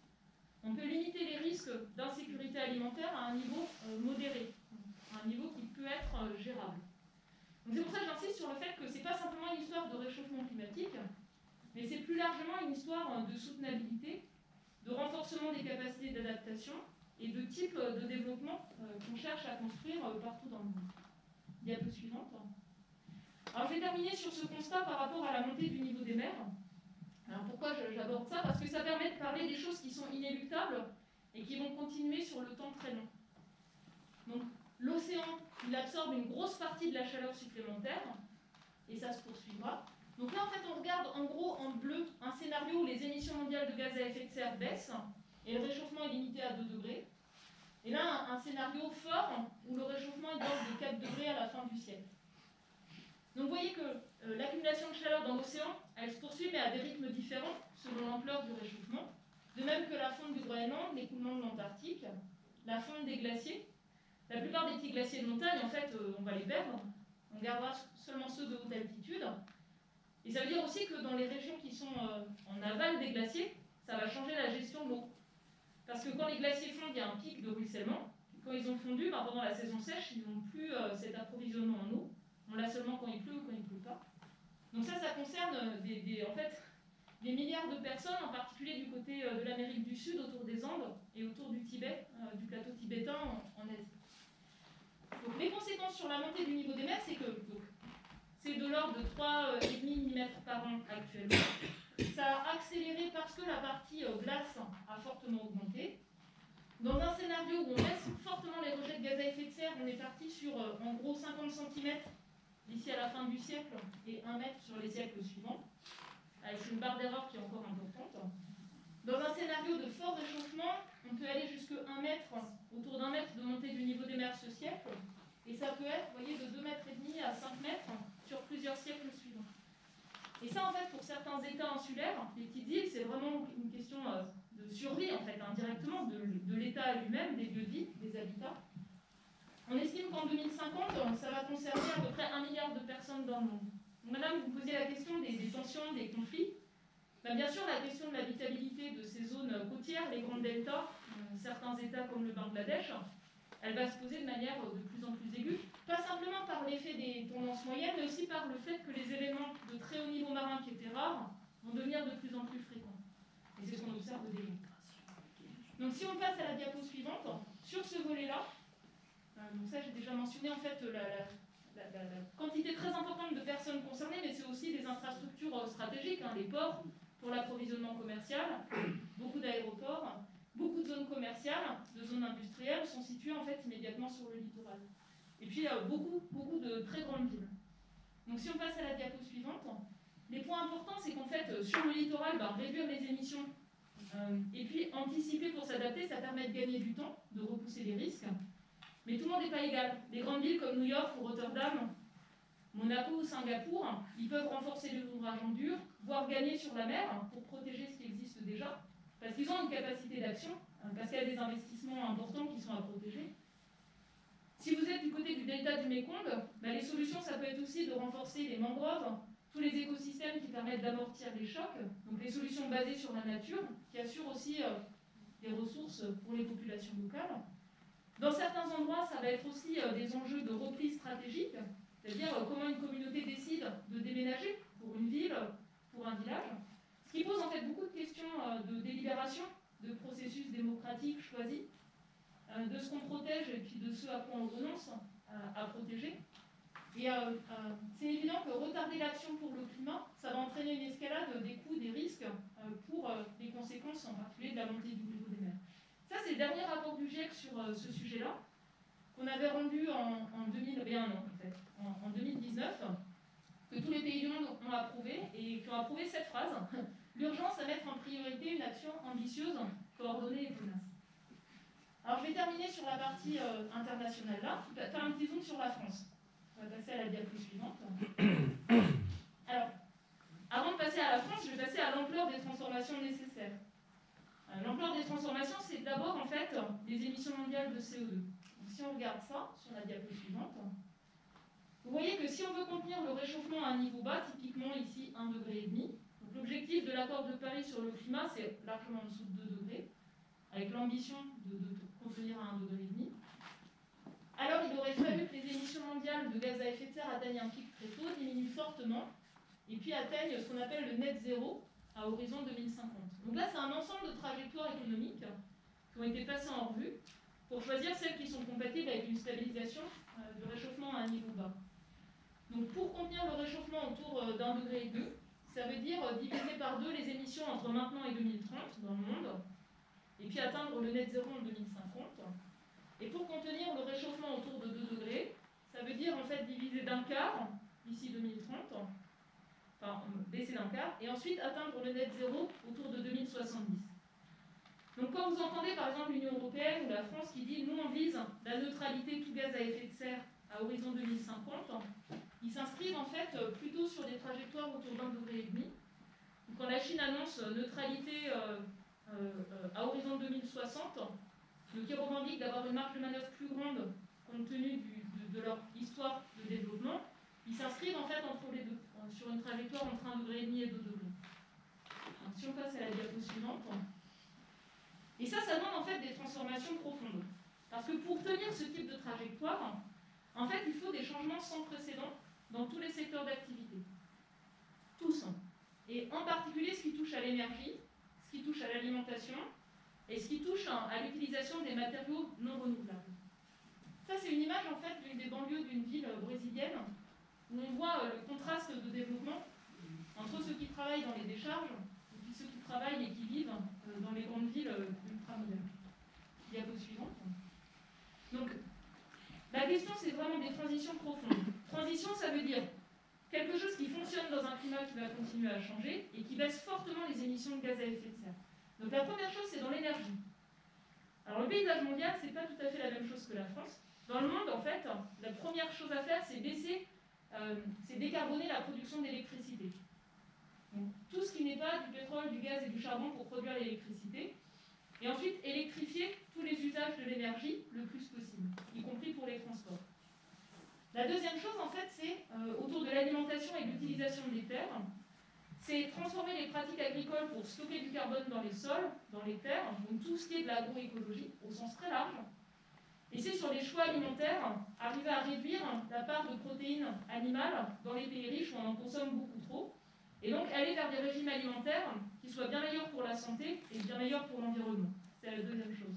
on peut limiter les risques d'insécurité alimentaire à un niveau modéré, un niveau qui peut être gérable. Donc c'est pour ça que j'insiste sur le fait que ce n'est pas simplement une histoire de réchauffement climatique, mais c'est plus largement une histoire de soutenabilité, de renforcement des capacités d'adaptation et de type de développement qu'on cherche à construire partout dans le monde. Diapo suivante. Alors je vais terminer sur ce constat par rapport à la montée du niveau des mers. Alors pourquoi j'aborde ça? Parce que ça permet de parler des choses qui sont inéluctables et qui vont continuer sur le temps très long. Donc l'océan, il absorbe une grosse partie de la chaleur supplémentaire et ça se poursuivra. Donc là en fait on regarde en gros en bleu un scénario où les émissions mondiales de gaz à effet de serre baissent et le réchauffement est limité à 2 degrés. Et là un scénario fort où le réchauffement est d'ordre de 4 degrés à la fin du siècle. Donc vous voyez que l'accumulation de chaleur dans l'océan, elle se poursuit mais à des rythmes différents selon l'ampleur du réchauffement. De même que la fonte du Groenland, l'écoulement de l'Antarctique, la fonte des glaciers. La plupart des petits glaciers de montagne, en fait, on va les perdre. On gardera seulement ceux de haute altitude. Et ça veut dire aussi que dans les régions qui sont en aval des glaciers, ça va changer la gestion de l'eau. Parce que quand les glaciers fondent, il y a un pic de ruissellement. Quand ils ont fondu, pendant la saison sèche, ils n'ont plus cet approvisionnement en eau. On l'a seulement quand il pleut ou quand il ne pleut pas. Donc ça concerne en fait, des milliards de personnes, en particulier du côté de l'Amérique du Sud, autour des Andes et autour du Tibet, du plateau tibétain en Asie. Donc les conséquences sur la montée du niveau des mers, c'est que c'est de l'ordre de 3,5 mm par an actuellement. Ça a accéléré parce que la partie glace a fortement augmenté. Dans un scénario où on baisse fortement les rejets de gaz à effet de serre, on est parti sur en gros gros 50 cm d'ici à la fin du siècle et 1 mètre sur les siècles suivants, avec une barre d'erreur qui est encore importante. Dans un scénario de fort réchauffement, on peut aller jusqu'à 1 mètre, autour d'1 mètre de montée du niveau des mers ce siècle, et ça peut être, vous voyez, de 2,5 mètres à 5 mètres sur plusieurs siècles suivants. Et ça, en fait, pour certains États insulaires, les petites îles, c'est vraiment une question de survie, en fait, indirectement, de l'État lui-même, des lieux de vie, des habitats. On estime qu'en 2050, ça va concerner à peu près 1 milliard de personnes dans le monde. Donc, madame, vous posiez la question des tensions, des conflits. Ben, bien sûr, la question de l'habitabilité de ces zones côtières, les grandes deltas, certains États comme le Bangladesh, elle va se poser de manière de plus en plus aiguë, pas simplement par l'effet des tendances moyennes, mais aussi par le fait que les éléments de très haut niveau marin qui étaient rares vont devenir de plus en plus fréquents. Et c'est ce qu'on observe déjà. Donc si on passe à la diapo suivante, sur ce volet-là, donc ça j'ai déjà mentionné en fait la quantité très importante de personnes concernées, mais c'est aussi des infrastructures stratégiques, hein, les ports pour l'approvisionnement commercial, beaucoup d'aéroports, beaucoup de zones commerciales, de zones industrielles sont situées en fait immédiatement sur le littoral. Et puis beaucoup de très grandes villes. Donc si on passe à la diapo suivante, les points importants c'est qu'en fait sur le littoral, réduire les émissions et puis anticiper pour s'adapter, ça permet de gagner du temps, de repousser les risques. Mais tout le monde n'est pas égal. Les grandes villes comme New York ou Rotterdam, Monaco ou Singapour, ils peuvent renforcer les ouvrages en dur, voire gagner sur la mer pour protéger ce qui existe déjà, parce qu'ils ont une capacité d'action, parce qu'il y a des investissements importants qui sont à protéger. Si vous êtes du côté du delta du Mékong, les solutions, ça peut être aussi de renforcer les mangroves, tous les écosystèmes qui permettent d'amortir les chocs, donc les solutions basées sur la nature, qui assurent aussi des ressources pour les populations locales. Dans certains endroits, ça va être aussi des enjeux de repli stratégique, c'est-à-dire comment une communauté décide de déménager pour une ville, pour un village, ce qui pose en fait beaucoup de questions de délibération, de processus démocratique choisi, de ce qu'on protège et puis de ce à quoi on renonce à protéger. Et c'est évident que retarder l'action pour le climat, ça va entraîner une escalade des coûts, des risques pour les conséquences en particulier de la montée du niveau des mers. Ça, c'est le dernier rapport du GIEC sur ce sujet-là, qu'on avait rendu en 2019, que tous les pays du monde ont approuvé, et qui ont approuvé cette phrase, l'urgence à mettre en priorité une action ambitieuse, coordonnée et tenace. Alors je vais terminer sur la partie internationale là, faire un petit zoom sur la France. On va passer à la diapo suivante. Alors, avant de passer à la France, je vais passer à l'ampleur des transformations nécessaires. L'ampleur des transformations, c'est d'abord en fait les émissions mondiales de CO2. Donc, si on regarde ça sur la diapo suivante, vous voyez que si on veut contenir le réchauffement à un niveau bas, typiquement ici 1,5 degré, donc l'objectif de l'accord de Paris sur le climat, c'est largement en dessous de 2 degrés, avec l'ambition de contenir à 1,5 degré. Alors il aurait fallu que les émissions mondiales de gaz à effet de serre atteignent un pic très tôt, diminuent fortement, et puis atteignent ce qu'on appelle le net zéro à horizon 2050. Donc là, c'est un ensemble de trajectoires économiques qui ont été passées en revue pour choisir celles qui sont compatibles avec une stabilisation du réchauffement à un niveau bas. Donc pour contenir le réchauffement autour d'1,2 degré, ça veut dire diviser par 2 les émissions entre maintenant et 2030 dans le monde, et puis atteindre le net zéro en 2050. Et pour contenir le réchauffement autour de 2 degrés, ça veut dire en fait diviser d'un quart d'ici 2030, enfin baisser d'un quart, et ensuite atteindre le net zéro autour de 2070. Donc quand vous entendez par exemple l'Union européenne ou la France qui dit nous on vise la neutralité tout gaz à effet de serre à horizon 2050, ils s'inscrivent en fait plutôt sur des trajectoires autour d'1,5 degré. Donc quand la Chine annonce neutralité à horizon 2060, donc ils revendiquent d'avoir une marge de manœuvre plus grande compte tenu de leur histoire de développement, ils s'inscrivent en fait entre les deux, sur une trajectoire entre 1,5 degré et 2 degrés. Donc, si on passe à la diapo suivante, et ça demande en fait des transformations profondes. Parce que pour tenir ce type de trajectoire, en fait, il faut des changements sans précédent dans tous les secteurs d'activité. Tous. Et en particulier ce qui touche à l'énergie, ce qui touche à l'alimentation, et ce qui touche à l'utilisation des matériaux non renouvelables. Ça, c'est une image en fait d'une des banlieues d'une ville brésilienne où on voit le contraste de développement entre ceux qui travaillent dans les décharges et puis ceux qui travaillent et qui vivent dans les grandes villes ultramodernes. Diapo suivante. Donc, la question, c'est vraiment des transitions profondes. Transition, ça veut dire quelque chose qui fonctionne dans un climat qui va continuer à changer et qui baisse fortement les émissions de gaz à effet de serre. Donc la première chose, c'est dans l'énergie. Alors le paysage mondial, c'est pas tout à fait la même chose que la France. Dans le monde, en fait, la première chose à faire, c'est c'est décarboner la production d'électricité. Donc tout ce qui n'est pas du pétrole, du gaz et du charbon pour produire l'électricité. Et ensuite, électrifier tous les usages de l'énergie le plus possible, y compris pour les transports. La deuxième chose, en fait, c'est autour de l'alimentation et de l'utilisation des terres. C'est transformer les pratiques agricoles pour stocker du carbone dans les sols, dans les terres, donc tout ce qui est de l'agroécologie au sens très large. Et c'est sur les choix alimentaires, arriver à réduire la part de protéines animales dans les pays riches où on en consomme beaucoup trop, et donc aller vers des régimes alimentaires qui soient bien meilleurs pour la santé et bien meilleurs pour l'environnement. C'est la deuxième chose.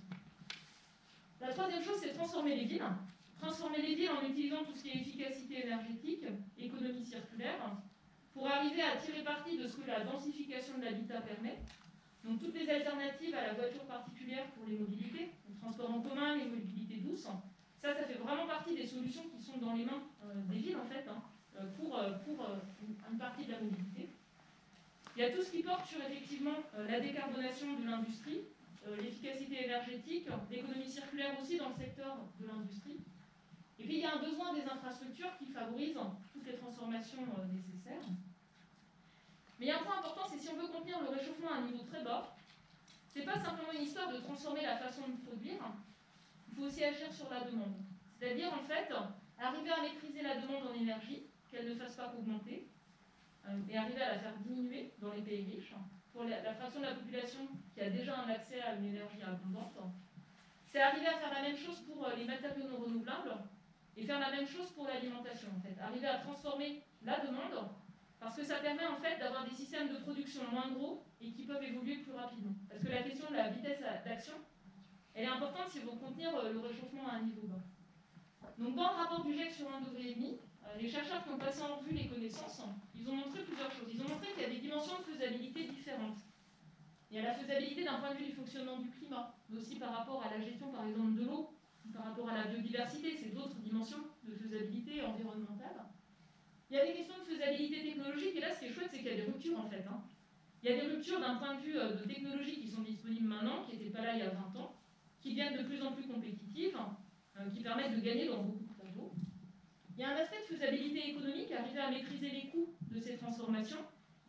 La troisième chose, c'est transformer les villes. Transformer les villes en utilisant tout ce qui est efficacité énergétique, économie circulaire, pour arriver à tirer parti de ce que la densification de l'habitat permet. Donc toutes les alternatives à la voiture particulière pour les mobilités, le transport en commun, les mobilités douces, ça fait vraiment partie des solutions qui sont dans les mains des villes en fait, pour une partie de la mobilité. Il y a tout ce qui porte sur effectivement la décarbonation de l'industrie, l'efficacité énergétique, l'économie circulaire aussi dans le secteur de l'industrie. Et puis il y a un besoin des infrastructures qui favorisent toutes les transformations nécessaires. Mais il y a un point important, c'est si on veut contenir le réchauffement à un niveau très bas, c'est pas simplement une histoire de transformer la façon de produire, il faut aussi agir sur la demande. C'est-à-dire en fait, arriver à maîtriser la demande en énergie, qu'elle ne fasse pas qu'augmenter, et arriver à la faire diminuer dans les pays riches, pour la fraction de la population qui a déjà un accès à une énergie abondante. C'est arriver à faire la même chose pour les matériaux non renouvelables, et faire la même chose pour l'alimentation en fait. Arriver à transformer la demande, parce que ça permet en fait d'avoir des systèmes de production moins gros et qui peuvent évoluer plus rapidement. Parce que la question de la vitesse d'action, elle est importante si on veut contenir le réchauffement à un niveau bas. Donc dans le rapport du GIEC sur 1,5 degré, les chercheurs qui ont passé en revue les connaissances, ils ont montré plusieurs choses. Ils ont montré qu'il y a des dimensions de faisabilité différentes. Il y a la faisabilité d'un point de vue du fonctionnement du climat, mais aussi par rapport à la gestion par exemple de l'eau, par rapport à la biodiversité, c'est d'autres dimensions de faisabilité environnementale. Il y a des questions de faisabilité technologique, et là ce qui est chouette, c'est qu'il y a des ruptures en fait. Il y a des ruptures d'un point de vue de technologie qui sont disponibles maintenant, qui n'étaient pas là il y a 20 ans, qui deviennent de plus en plus compétitives, qui permettent de gagner dans beaucoup de tableaux. Il y a un aspect de faisabilité économique, arriver à maîtriser les coûts de ces transformations.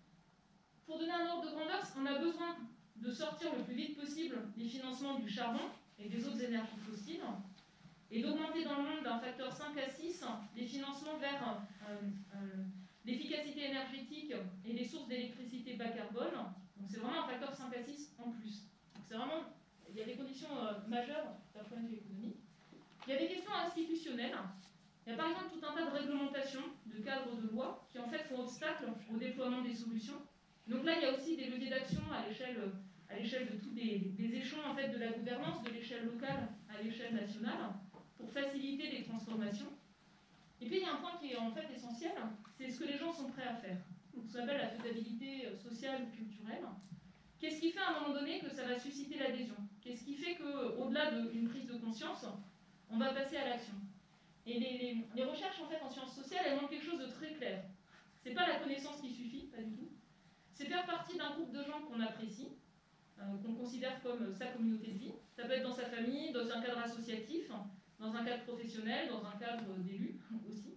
Pour donner un ordre de grandeur, on a besoin de sortir le plus vite possible des financements du charbon et des autres énergies fossiles, et d'augmenter dans le monde d'un facteur 5 à 6 les financements vers l'efficacité énergétique et les sources d'électricité bas carbone. Donc c'est vraiment un facteur 5 à 6 en plus. Donc c'est vraiment, il y a des conditions majeures d'un point de vue économique. Il y a des questions institutionnelles. Il y a par exemple tout un tas de réglementations, de cadres de loi, qui en fait font obstacle au déploiement des solutions. Donc là, il y a aussi des leviers d'action à l'échelle de tous des échelons en fait, de la gouvernance, de l'échelle locale à l'échelle nationale, pour faciliter les transformations. Et puis il y a un point qui est en fait essentiel, c'est ce que les gens sont prêts à faire. Ce qu'on appelle la faisabilité sociale ou culturelle. Qu'est-ce qui fait à un moment donné que ça va susciter l'adhésion? Qu'est-ce qui fait qu'au-delà d'une prise de conscience, on va passer à l'action? Et les recherches en fait en sciences sociales, elles montrent quelque chose de très clair. C'est pas la connaissance qui suffit, pas du tout. C'est faire partie d'un groupe de gens qu'on apprécie, qu'on considère comme sa communauté de vie. Ça peut être dans sa famille, dans un cadre associatif, dans un cadre professionnel, dans un cadre d'élu aussi,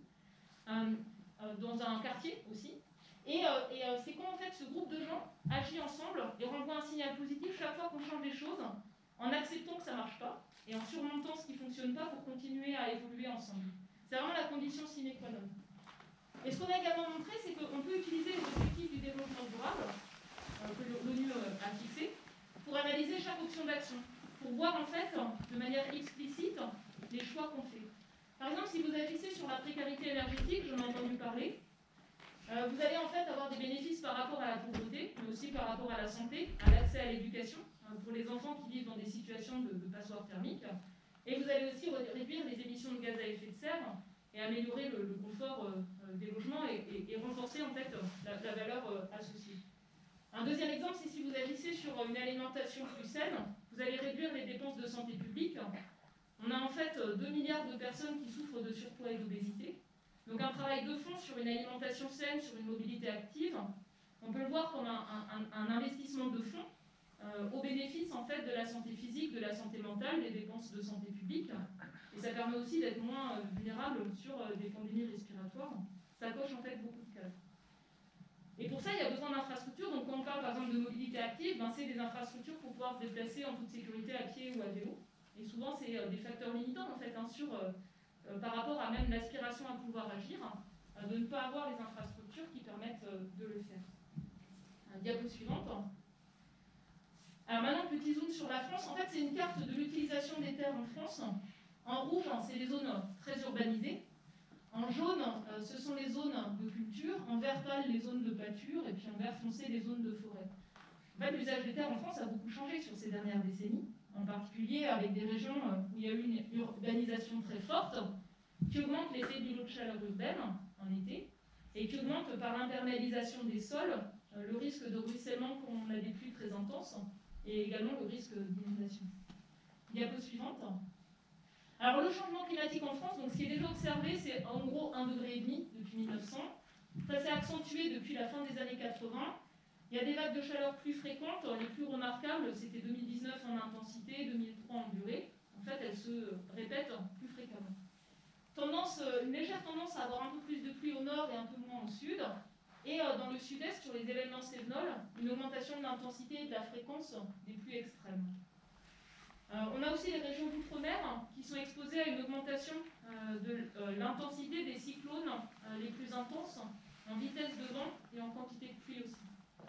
dans un quartier aussi. Et c'est quand en fait ce groupe de gens agit ensemble et renvoie un signal positif chaque fois qu'on change les choses, en acceptant que ça ne marche pas et en surmontant ce qui ne fonctionne pas pour continuer à évoluer ensemble. C'est vraiment la condition sine qua non. Et ce qu'on a également montré, c'est qu'on peut utiliser les objectifs du développement durable que l'ONU a fixés pour analyser chaque option d'action, pour voir en fait de manière explicite les choix qu'on fait. Par exemple, si vous agissez sur la précarité énergétique, j'en ai entendu parler, vous allez en fait avoir des bénéfices par rapport à la pauvreté, mais aussi par rapport à la santé, à l'accès à l'éducation, pour les enfants qui vivent dans des situations de passoires thermiques. Et vous allez aussi réduire les émissions de gaz à effet de serre et améliorer le confort des logements et renforcer en fait la valeur associée. Un deuxième exemple, c'est si vous agissez sur une alimentation plus saine, vous allez réduire les dépenses de santé publique On a en fait 2 milliards de personnes qui souffrent de surpoids et d'obésité. Donc un travail de fond sur une alimentation saine, sur une mobilité active. On peut le voir comme un investissement de fond au bénéfice en fait de la santé physique, de la santé mentale, des dépenses de santé publique. Et ça permet aussi d'être moins vulnérable sur des pandémies respiratoires. Ça coche en fait beaucoup de cases. Et pour ça, il y a besoin d'infrastructures. Donc quand on parle par exemple de mobilité active, ben, c'est des infrastructures pour pouvoir se déplacer en toute sécurité à pied ou à vélo. Et souvent, c'est des facteurs limitants en fait, hein, par rapport à même l'aspiration à pouvoir agir, de ne pas avoir les infrastructures qui permettent de le faire. Diapo suivante. Alors maintenant, petit zoom sur la France. En fait, c'est une carte de l'utilisation des terres en France. En rouge, c'est les zones très urbanisées. En jaune, ce sont les zones de culture. En vert pâle, les zones de pâture. Et puis en vert foncé, les zones de forêt. En fait, l'usage des terres en France a beaucoup changé sur ces dernières décennies. En particulier avec des régions où il y a eu une urbanisation très forte, qui augmente l'effet d'îlot de chaleur urbaine en été, et qui augmente par l'imperméabilisation des sols le risque de ruissellement quand on a des pluies très intenses, et également le risque d'inondation. Diapo suivante. Alors le changement climatique en France, donc ce qui est déjà observé, c'est en gros 1,5 degré depuis 1900. Ça s'est accentué depuis la fin des années 80. Il y a des vagues de chaleur plus fréquentes. Les plus remarquables, c'était 2019 en intensité, 2003 en durée. En fait, elles se répètent plus fréquemment. Une légère tendance à avoir un peu plus de pluie au nord et un peu moins au sud. Et dans le sud-est, sur les événements cévenols, une augmentation de l'intensité et de la fréquence des pluies extrêmes. On a aussi les régions d'outre-mer qui sont exposées à une augmentation de l'intensité des cyclones les plus intenses, en vitesse de vent et en quantité de pluie aussi.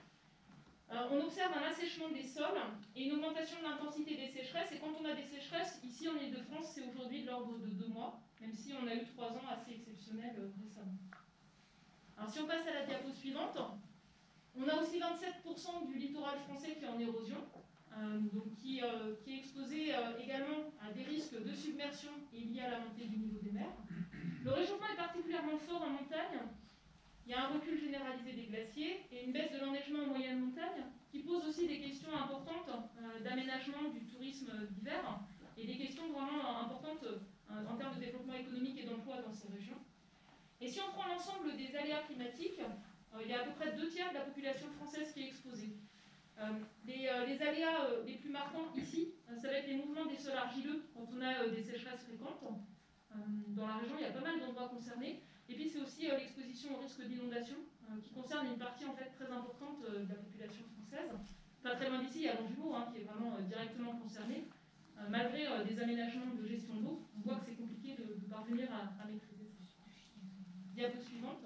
On observe un assèchement des sols et une augmentation de l'intensité des sécheresses. Et quand on a des sécheresses, ici en Ile-de-France, c'est aujourd'hui de l'ordre de 2 mois, même si on a eu 3 ans assez exceptionnels récemment. Alors si on passe à la diapo suivante, on a aussi 27% du littoral français qui est en érosion, donc qui est exposé également à des risques de submersion et liés à la montée du niveau des mers. Le réchauffement est particulièrement fort en montagne. Il y a un recul généralisé des glaciers et une baisse de l'enneigement en moyenne montagne qui pose aussi des questions importantes d'aménagement du tourisme d'hiver et des questions vraiment importantes en termes de développement économique et d'emploi dans ces régions. Et si on prend l'ensemble des aléas climatiques, il y a à peu près 2/3 de la population française qui est exposée. Les aléas les plus marquants ici, ça va être les mouvements des sols argileux quand on a des sécheresses fréquentes. Dans la région, il y a pas mal d'endroits concernés. Et puis c'est aussi l'exposition au risque d'inondation, qui concerne une partie en fait très importante de la population française. Pas très loin d'ici, il y a Longjumeau qui est vraiment directement concerné. Malgré des aménagements de gestion d'eau, on voit que c'est compliqué de parvenir à maîtriser ça. Diapo suivante.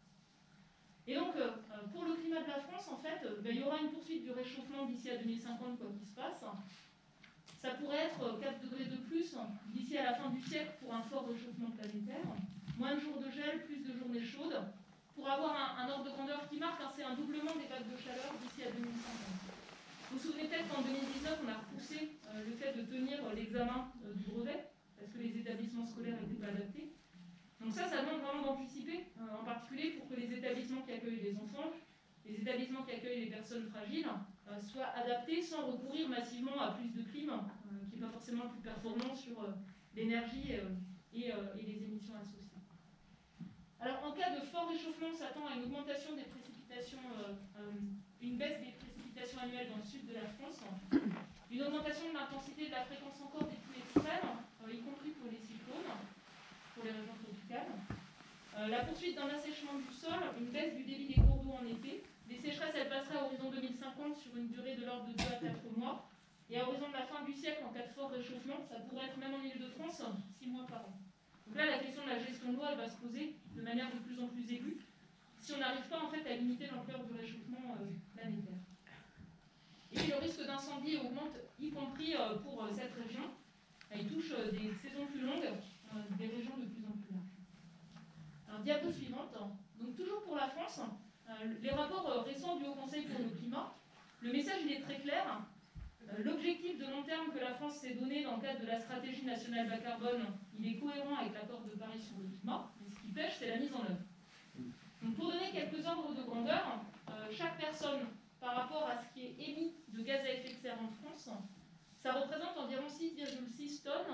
Et donc, pour le climat de la France, en fait, il y aura une poursuite du réchauffement d'ici à 2050, quoi qu'il se passe. Ça pourrait être 4 degrés de plus d'ici à la fin du siècle pour un fort réchauffement planétaire. Moins de jours de gel, plus de journées chaudes, pour avoir un ordre de grandeur qui marque, c'est un doublement des vagues de chaleur d'ici à 2050. Vous vous souvenez peut-être qu'en 2019, on a repoussé le fait de tenir l'examen du brevet, parce que les établissements scolaires n'étaient pas adaptés. Donc ça demande vraiment d'anticiper, en particulier pour que les établissements qui accueillent les enfants, les établissements qui accueillent les personnes fragiles, soient adaptés sans recourir massivement à plus de clim, qui n'est pas forcément le plus performant sur l'énergie et les émissions associées. Alors, en cas de fort réchauffement, on s'attend à une augmentation des précipitations, une baisse des précipitations annuelles dans le sud de la France, une augmentation de l'intensité et de la fréquence encore des pluies extrêmes, y compris pour les cyclones, pour les régions tropicales. La poursuite d'un assèchement du sol, une baisse du débit des cours d'eau en été. Les sécheresses, elles passeraient à horizon 2050 sur une durée de l'ordre de 2 à 4 mois. Et à horizon de la fin du siècle, en cas de fort réchauffement, ça pourrait être même en Ile-de-France, 6 mois par an. Donc là, la question de la gestion de l'eau, elle va se poser de manière de plus en plus aiguë, si on n'arrive pas en fait à limiter l'ampleur du réchauffement planétaire. Et puis le risque d'incendie augmente, y compris pour cette région. Il touche des saisons plus longues, des régions de plus en plus larges. Alors, diapo suivante. Donc toujours pour la France, les rapports récents du Haut Conseil pour le climat, le message il est très clair. L'objectif de long terme que la France s'est donné dans le cadre de la stratégie nationale bas carbone, il est cohérent avec l'accord de Paris sur le climat, mais ce qui pêche, c'est la mise en œuvre. Donc pour donner quelques ordres de grandeur, chaque personne, par rapport à ce qui est émis de gaz à effet de serre en France, ça représente environ 6,6 tonnes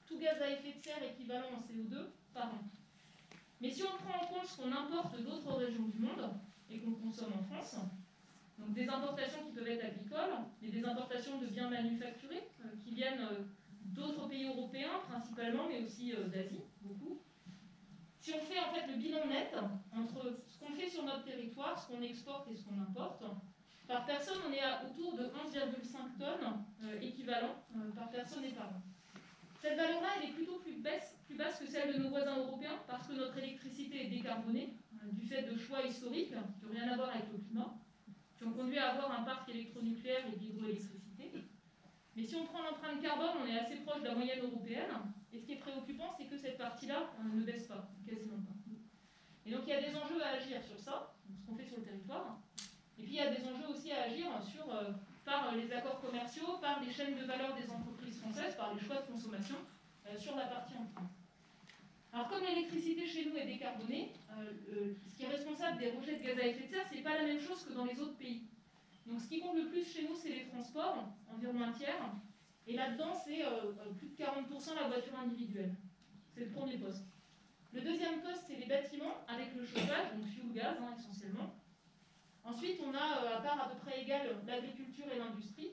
tout gaz à effet de serre équivalent en CO2 par an. Mais si on prend en compte ce qu'on importe d'autres régions du monde et qu'on consomme en France, donc des importations qui peuvent être agricoles, mais des importations de biens manufacturés qui viennent d'autres pays européens principalement, mais aussi d'Asie, beaucoup. Si on fait en fait le bilan net entre ce qu'on fait sur notre territoire, ce qu'on exporte et ce qu'on importe, par personne on est autour de 11,5 tonnes équivalent par personne et par an. Cette valeur-là, elle est plutôt plus basse que celle de nos voisins européens parce que notre électricité est décarbonée du fait de choix historiques qui n'ont rien à voir avec le climat, qui ont conduit à avoir un parc électronucléaire et d'hydroélectricité. Mais si on prend l'empreinte carbone, on est assez proche de la moyenne européenne. Et ce qui est préoccupant, c'est que cette partie-là ne baisse pas, quasiment pas. Et donc il y a des enjeux à agir sur ça, ce qu'on fait sur le territoire. Et puis il y a des enjeux aussi à agir par les accords commerciaux, par les chaînes de valeur des entreprises françaises, par les choix de consommation sur la partie empreinte. Alors comme l'électricité chez nous est décarbonée, ce qui est responsable des rejets de gaz à effet de serre, ce n'est pas la même chose que dans les autres pays. Donc ce qui compte le plus chez nous, c'est les transports, environ un tiers. Et là-dedans, c'est plus de 40% la voiture individuelle. C'est le premier poste. Le deuxième poste, c'est les bâtiments, avec le chauffage, donc fuel gaz essentiellement. Ensuite, on a à part à peu près égale l'agriculture et l'industrie,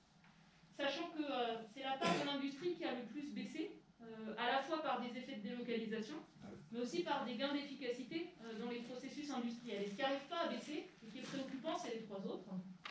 sachant que c'est la part de l'industrie qui a le plus baissé, à la fois par des effets de délocalisation, mais aussi par des gains d'efficacité dans les processus industriels. Et ce qui n'arrive pas à baisser, ce qui est préoccupant, c'est les trois autres.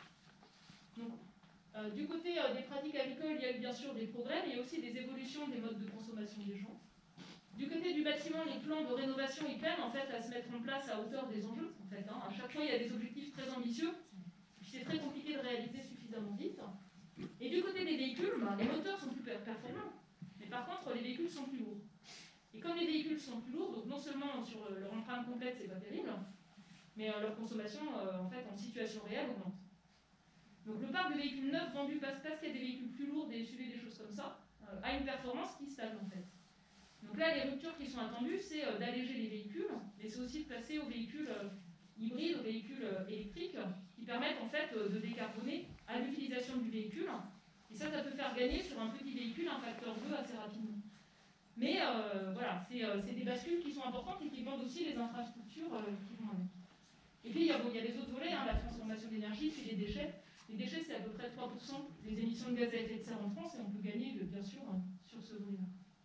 Donc, du côté des pratiques agricoles, il y a eu bien sûr des progrès, mais il y a aussi des évolutions des modes de consommation des gens. Du côté du bâtiment, les plans de rénovation, ils peinent en fait à se mettre en place à hauteur des enjeux. En fait, À chaque fois, il y a des objectifs très ambitieux, c'est très compliqué de réaliser suffisamment vite. Et du côté des véhicules, les moteurs sont plus performants, mais par contre, les véhicules sont plus lourds. Et comme les véhicules sont plus lourds, donc non seulement sur leur empreinte complète, c'est pas terrible, mais leur consommation, en situation réelle, augmente. Donc le parc de véhicules neufs vendus parce qu'il y a des véhicules plus lourds, des SUV, des choses comme ça, a une performance qui stagne en fait. Donc là, les ruptures qui sont attendues, c'est d'alléger les véhicules, mais c'est aussi de passer aux véhicules hybrides, aux véhicules électriques, qui permettent en fait de décarboner à l'utilisation du véhicule. Et ça peut faire gagner sur un petit véhicule un facteur 2 assez rapidement. Mais voilà, c'est des bascules qui sont importantes et qui demandent aussi les infrastructures qui vont avec. Et puis il y a les autres volets, la transformation d'énergie, c'est les déchets. Les déchets, c'est à peu près 3% des émissions de gaz à effet de serre en France et on peut gagner, bien sûr, sur ce volet-là.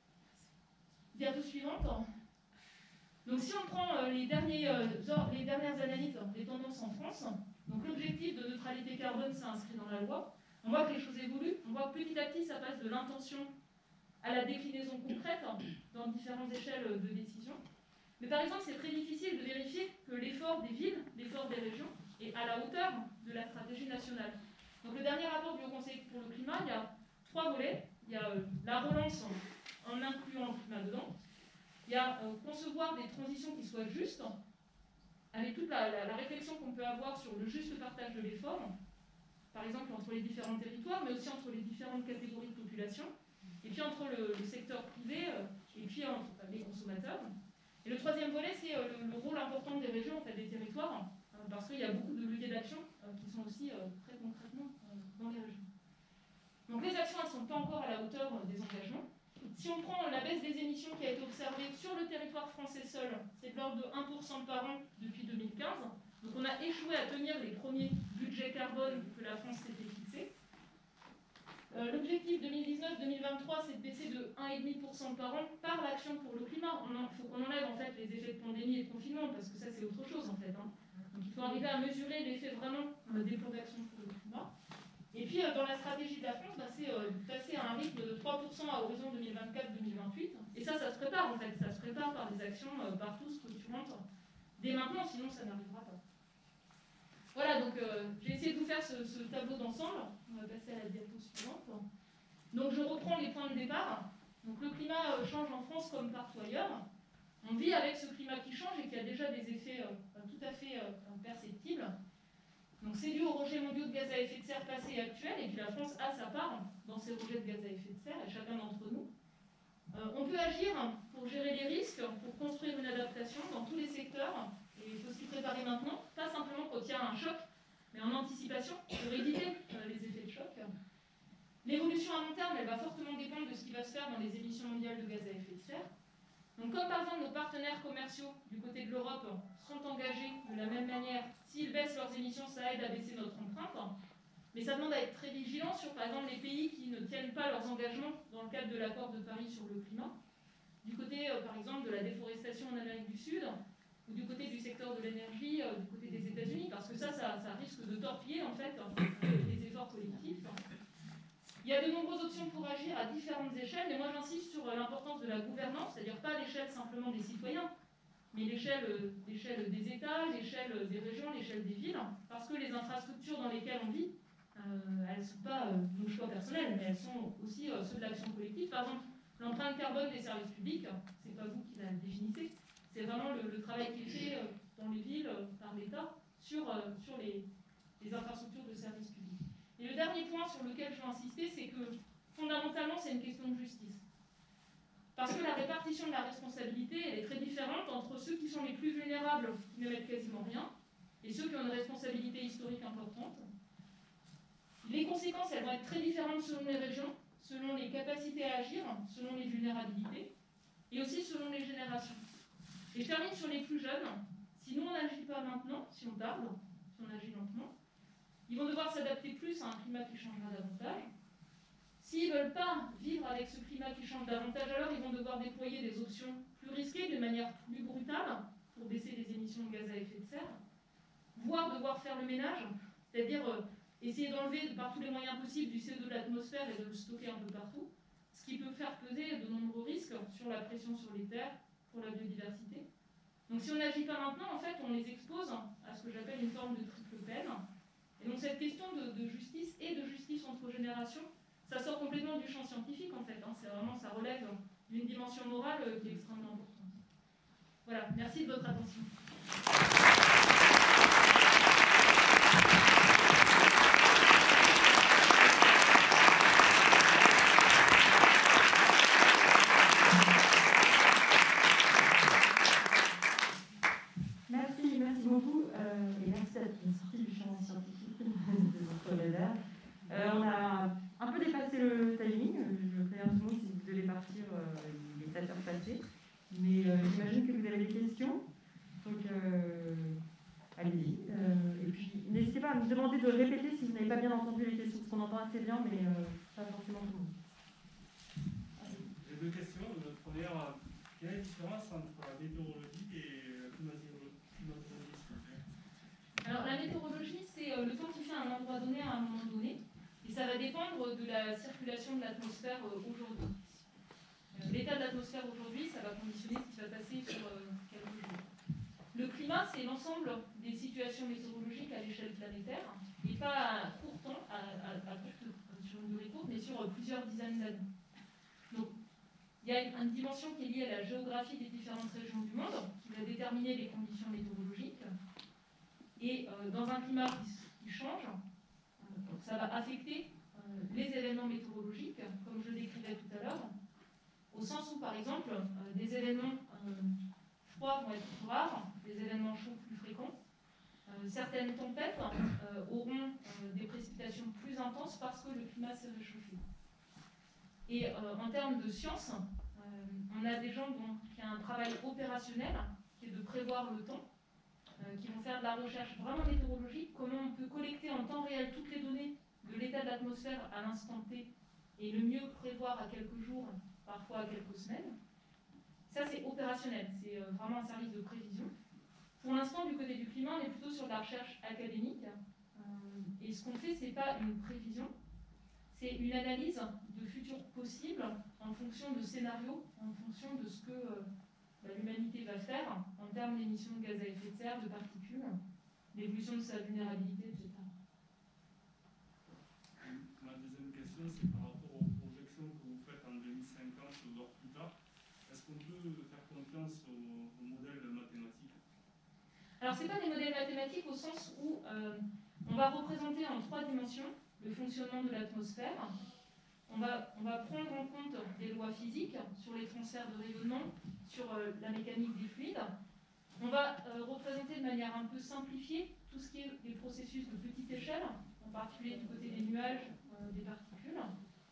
Diapo suivante. Donc si on prend les dernières analyses des tendances en France, donc l'objectif de neutralité carbone s'est inscrit dans la loi. On voit que les choses évoluent, on voit que petit à petit ça passe de l'intention à la déclinaison concrète dans différentes échelles de décision. Mais par exemple, c'est très difficile de vérifier que l'effort des villes, l'effort des régions, est à la hauteur de la stratégie nationale. Donc le dernier rapport du Haut Conseil pour le climat, il y a 3 volets. Il y a la relance en incluant le climat dedans. Il y a concevoir des transitions qui soient justes, avec toute la réflexion qu'on peut avoir sur le juste partage de l'effort, par exemple entre les différents territoires, mais aussi entre les différentes catégories de population, et puis entre le secteur privé et puis entre les consommateurs. Et le troisième volet, c'est le rôle important des régions, en fait, des territoires, parce qu'il y a beaucoup de leviers d'action qui sont aussi très concrètement dans les régions. Donc les actions, elles ne sont pas encore à la hauteur des engagements. Si on prend la baisse des émissions qui a été observée sur le territoire français seul, c'est de l'ordre de 1% par an depuis 2015. Donc on a échoué à tenir les premiers budgets carbone que la France s'était fixé. L'objectif 2019-2023, c'est de baisser de 1,5% par an par l'action pour le climat. Il faut qu'on enlève en fait les effets de pandémie et de confinement, parce que ça c'est autre chose en fait. Donc il faut arriver à mesurer l'effet vraiment des plans d'action pour le climat. Et puis dans la stratégie de la France, c'est passer à un rythme de 3% à horizon 2024-2028. Et ça se prépare en fait, ça se prépare par des actions partout structurantes dès maintenant, sinon ça n'arrivera pas. Voilà, donc j'ai essayé de vous faire ce tableau d'ensemble. On va passer à la diapo suivante. Donc je reprends les points de départ. Donc le climat change en France comme partout ailleurs. On vit avec ce climat qui change et qui a déjà des effets tout à fait perceptibles. Donc c'est dû aux rejets mondiaux de gaz à effet de serre passés et actuels, et puis la France a sa part dans ces rejets de gaz à effet de serre, et chacun d'entre nous. On peut agir pour gérer les risques, pour construire une adaptation dans tous les secteurs, et il faut s'y préparer maintenant, pas simplement quand il y a un choc, mais en anticipation, pour éviter les effets de choc. L'évolution à long terme, elle va fortement dépendre de ce qui va se faire dans les émissions mondiales de gaz à effet de serre. Donc comme par exemple nos partenaires commerciaux du côté de l'Europe sont engagés de la même manière, s'ils baissent leurs émissions, ça aide à baisser notre empreinte. Mais ça demande à être très vigilant sur par exemple les pays qui ne tiennent pas leurs engagements dans le cadre de l'accord de Paris sur le climat. Du côté par exemple de la déforestation en Amérique du Sud, ou du côté du secteur de l'énergie, du côté des États-Unis, parce que ça risque de torpiller en fait les efforts collectifs. Il y a de nombreuses options pour agir à différentes échelles, mais moi j'insiste sur l'importance de la gouvernance, c'est-à-dire pas l'échelle simplement des citoyens, mais l'échelle des États, l'échelle des régions, l'échelle des villes, parce que les infrastructures dans lesquelles on vit, elles ne sont pas nos choix personnels, mais elles sont aussi ceux de l'action collective. Par exemple, l'empreinte carbone des services publics, c'est pas vous qui la définissez, c'est vraiment le travail qui est fait dans les villes par l'État sur les infrastructures de services publics. Et le dernier point sur lequel je veux insister, c'est que fondamentalement, c'est une question de justice. Parce que la répartition de la responsabilité, elle est très différente entre ceux qui sont les plus vulnérables, qui ne mettent quasiment rien, et ceux qui ont une responsabilité historique importante. Les conséquences, elles vont être très différentes selon les régions, selon les capacités à agir, selon les vulnérabilités, et aussi selon les générations. Et je termine sur les plus jeunes. Si nous, on n'agit pas maintenant, si on tarde, si on agit lentement, ils vont devoir s'adapter plus à un climat qui changera davantage. S'ils ne veulent pas vivre avec ce climat qui change davantage, alors ils vont devoir déployer des options plus risquées, de manière plus brutale, pour baisser les émissions de gaz à effet de serre, voire devoir faire le ménage, c'est-à-dire essayer d'enlever par tous les moyens possibles du CO2 de l'atmosphère et de le stocker un peu partout, ce qui peut faire peser de nombreux risques sur la pression sur les terres, pour la biodiversité. Donc si on n'agit pas maintenant, en fait, on les expose à ce que j'appelle une forme de triple peine. Et donc cette question de justice et de justice entre générations, ça sort complètement du champ scientifique en fait. C'est vraiment, ça relève d'une dimension morale qui est extrêmement importante. Voilà, merci de votre attention. Merci beaucoup et merci d'être sorti du champ scientifique de votre réserve. On a un peu dépassé le timing, je préviens tout le monde si vous devez partir, il est 7 heures passées, mais j'imagine que vous avez des questions, donc allez-y. Et puis n'hésitez pas à me demander de répéter si vous n'avez pas bien entendu les questions, parce qu'on entend assez bien, mais pas forcément tout le monde. J'ai deux questions. La première, quelle est la différence entre la météorologie et la climatologie, s'il vous plaît? Alors la météorologie, c'est le temps qu'il fait à un endroit donné à un moment donné, et ça va dépendre de la circulation de l'atmosphère aujourd'hui. L'état de l'atmosphère aujourd'hui, ça va conditionner ce qui va passer sur quelques jours. Le climat, c'est l'ensemble des situations météorologiques à l'échelle planétaire, et pas à court temps, sur une durée courte, mais sur plusieurs dizaines d'années. Donc, il y a une dimension qui est liée à la géographie des différentes régions du monde, qui va déterminer les conditions météorologiques. Et dans un climat qui change, ça va affecter les événements météorologiques, comme je décrivais tout à l'heure, au sens où, par exemple, des événements froids vont être plus rares, des événements chauds plus fréquents. Certaines tempêtes auront des précipitations plus intenses parce que le climat s'est réchauffé. Et en termes de science, on a des gens qui ont un travail opérationnel, qui est de prévoir le temps, qui vont faire de la recherche vraiment météorologique, comment on peut collecter en temps réel toutes les données de l'état de l'atmosphère à l'instant T et le mieux prévoir à quelques jours, parfois à quelques semaines. Ça, c'est opérationnel, c'est vraiment un service de prévision. Pour l'instant, du côté du climat, on est plutôt sur de la recherche académique. Et ce qu'on fait, ce n'est pas une prévision, c'est une analyse de futurs possibles en fonction de scénarios, en fonction de ce que l'humanité va faire en termes d'émissions de gaz à effet de serre, de particules, l'évolution de sa vulnérabilité, etc. Ma deuxième question, c'est par rapport aux projections que vous faites en 2050, voire plus tard. Est-ce qu'on peut faire confiance aux modèles mathématiques? Alors, ce n'est pas des modèles mathématiques au sens où on va représenter en 3 dimensions le fonctionnement de l'atmosphère. On va prendre en compte des lois physiques sur les transferts de rayonnement, sur la mécanique des fluides. On va représenter de manière un peu simplifiée tout ce qui est les processus de petite échelle, en particulier du côté des nuages, des particules.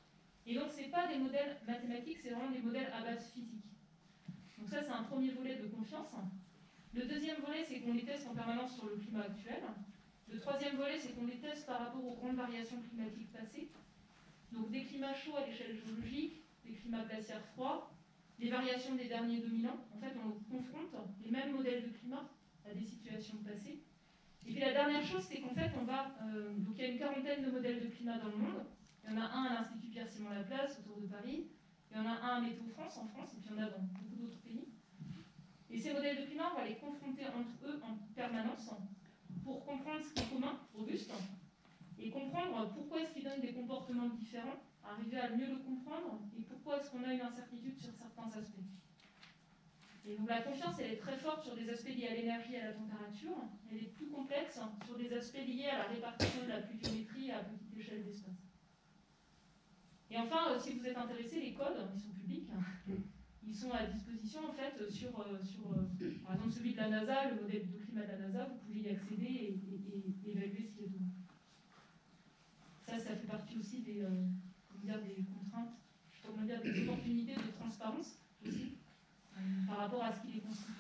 Et donc, ce n'est pas des modèles mathématiques, c'est vraiment des modèles à base physique. Donc ça, c'est un premier volet de confiance. Le deuxième volet, c'est qu'on les teste en permanence sur le climat actuel. Le troisième volet, c'est qu'on les teste par rapport aux grandes variations climatiques passées. Donc des climats chauds à l'échelle géologique, des climats glaciaires froids, les variations des derniers 2000 ans. En fait, on confronte les mêmes modèles de climat à des situations passées. Et puis la dernière chose, c'est qu'en fait, donc il y a une quarantaine de modèles de climat dans le monde. Il y en a un à l'Institut Pierre-Simon Laplace, autour de Paris. Il y en a un à Météo France, en France, et puis il y en a dans beaucoup d'autres pays. Et ces modèles de climat, on va les confronter entre eux en permanence pour comprendre ce qui est commun, robuste, et comprendre pourquoi est-ce qu'ils donnent des comportements différents, arriver à mieux le comprendre, et pourquoi est-ce qu'on a une incertitude sur certains aspects. Et donc la confiance, elle est très forte sur des aspects liés à l'énergie et à la température. Elle est plus complexe sur des aspects liés à la répartition de la pluviométrie à petite échelle d'espace. Et enfin, si vous êtes intéressé, les codes, ils sont publics. Ils sont à disposition en fait sur par exemple celui de la NASA, le modèle de climat de la NASA, vous pouvez y accéder et évaluer ce qui est donné. Ça fait partie aussi des contraintes, des opportunités de transparence aussi, par rapport à ce qui est construit.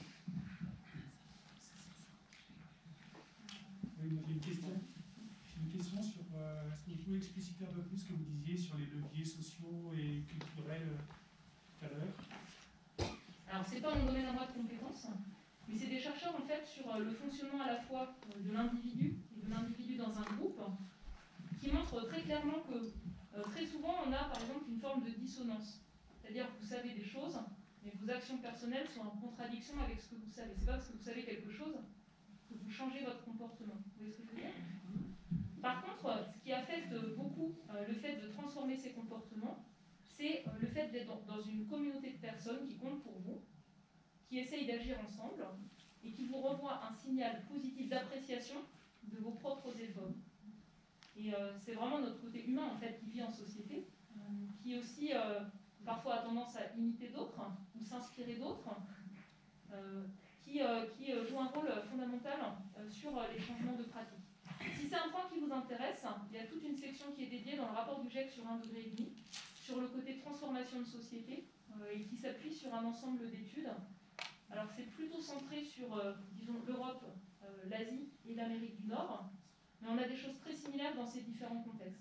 Oui, j'ai une question sur est-ce que vous pouvez expliciter un peu plus ce que vous disiez sur les leviers sociaux et culturels tout à l'heure? Alors, ce n'est pas mon domaine à moi de compétences, mais c'est des chercheurs en fait sur le fonctionnement à la fois de l'individu et de l'individu dans un groupe qui montrent très clairement que très souvent on a par exemple une forme de dissonance. C'est-à-dire que vous savez des choses, mais vos actions personnelles sont en contradiction avec ce que vous savez. C'est pas parce que vous savez quelque chose que vous changez votre comportement. Vous voyez ce que je veux dire? Par contre, ce qui affecte beaucoup le fait de transformer ces comportements, c'est le fait d'être dans une communauté de personnes qui comptent pour vous, qui essayent d'agir ensemble et qui vous renvoient un signal positif d'appréciation de vos propres efforts. Et c'est vraiment notre côté humain en fait qui vit en société, qui aussi parfois a tendance à imiter d'autres ou s'inspirer d'autres, qui joue un rôle fondamental sur les changements de pratique. Si c'est un point qui vous intéresse, il y a toute une section qui est dédiée dans le rapport du GIEC sur 1,5 degré sur le côté transformation de société et qui s'appuie sur un ensemble d'études. Alors c'est plutôt centré sur, disons, l'Europe, l'Asie et l'Amérique du Nord, mais on a des choses très similaires dans ces différents contextes.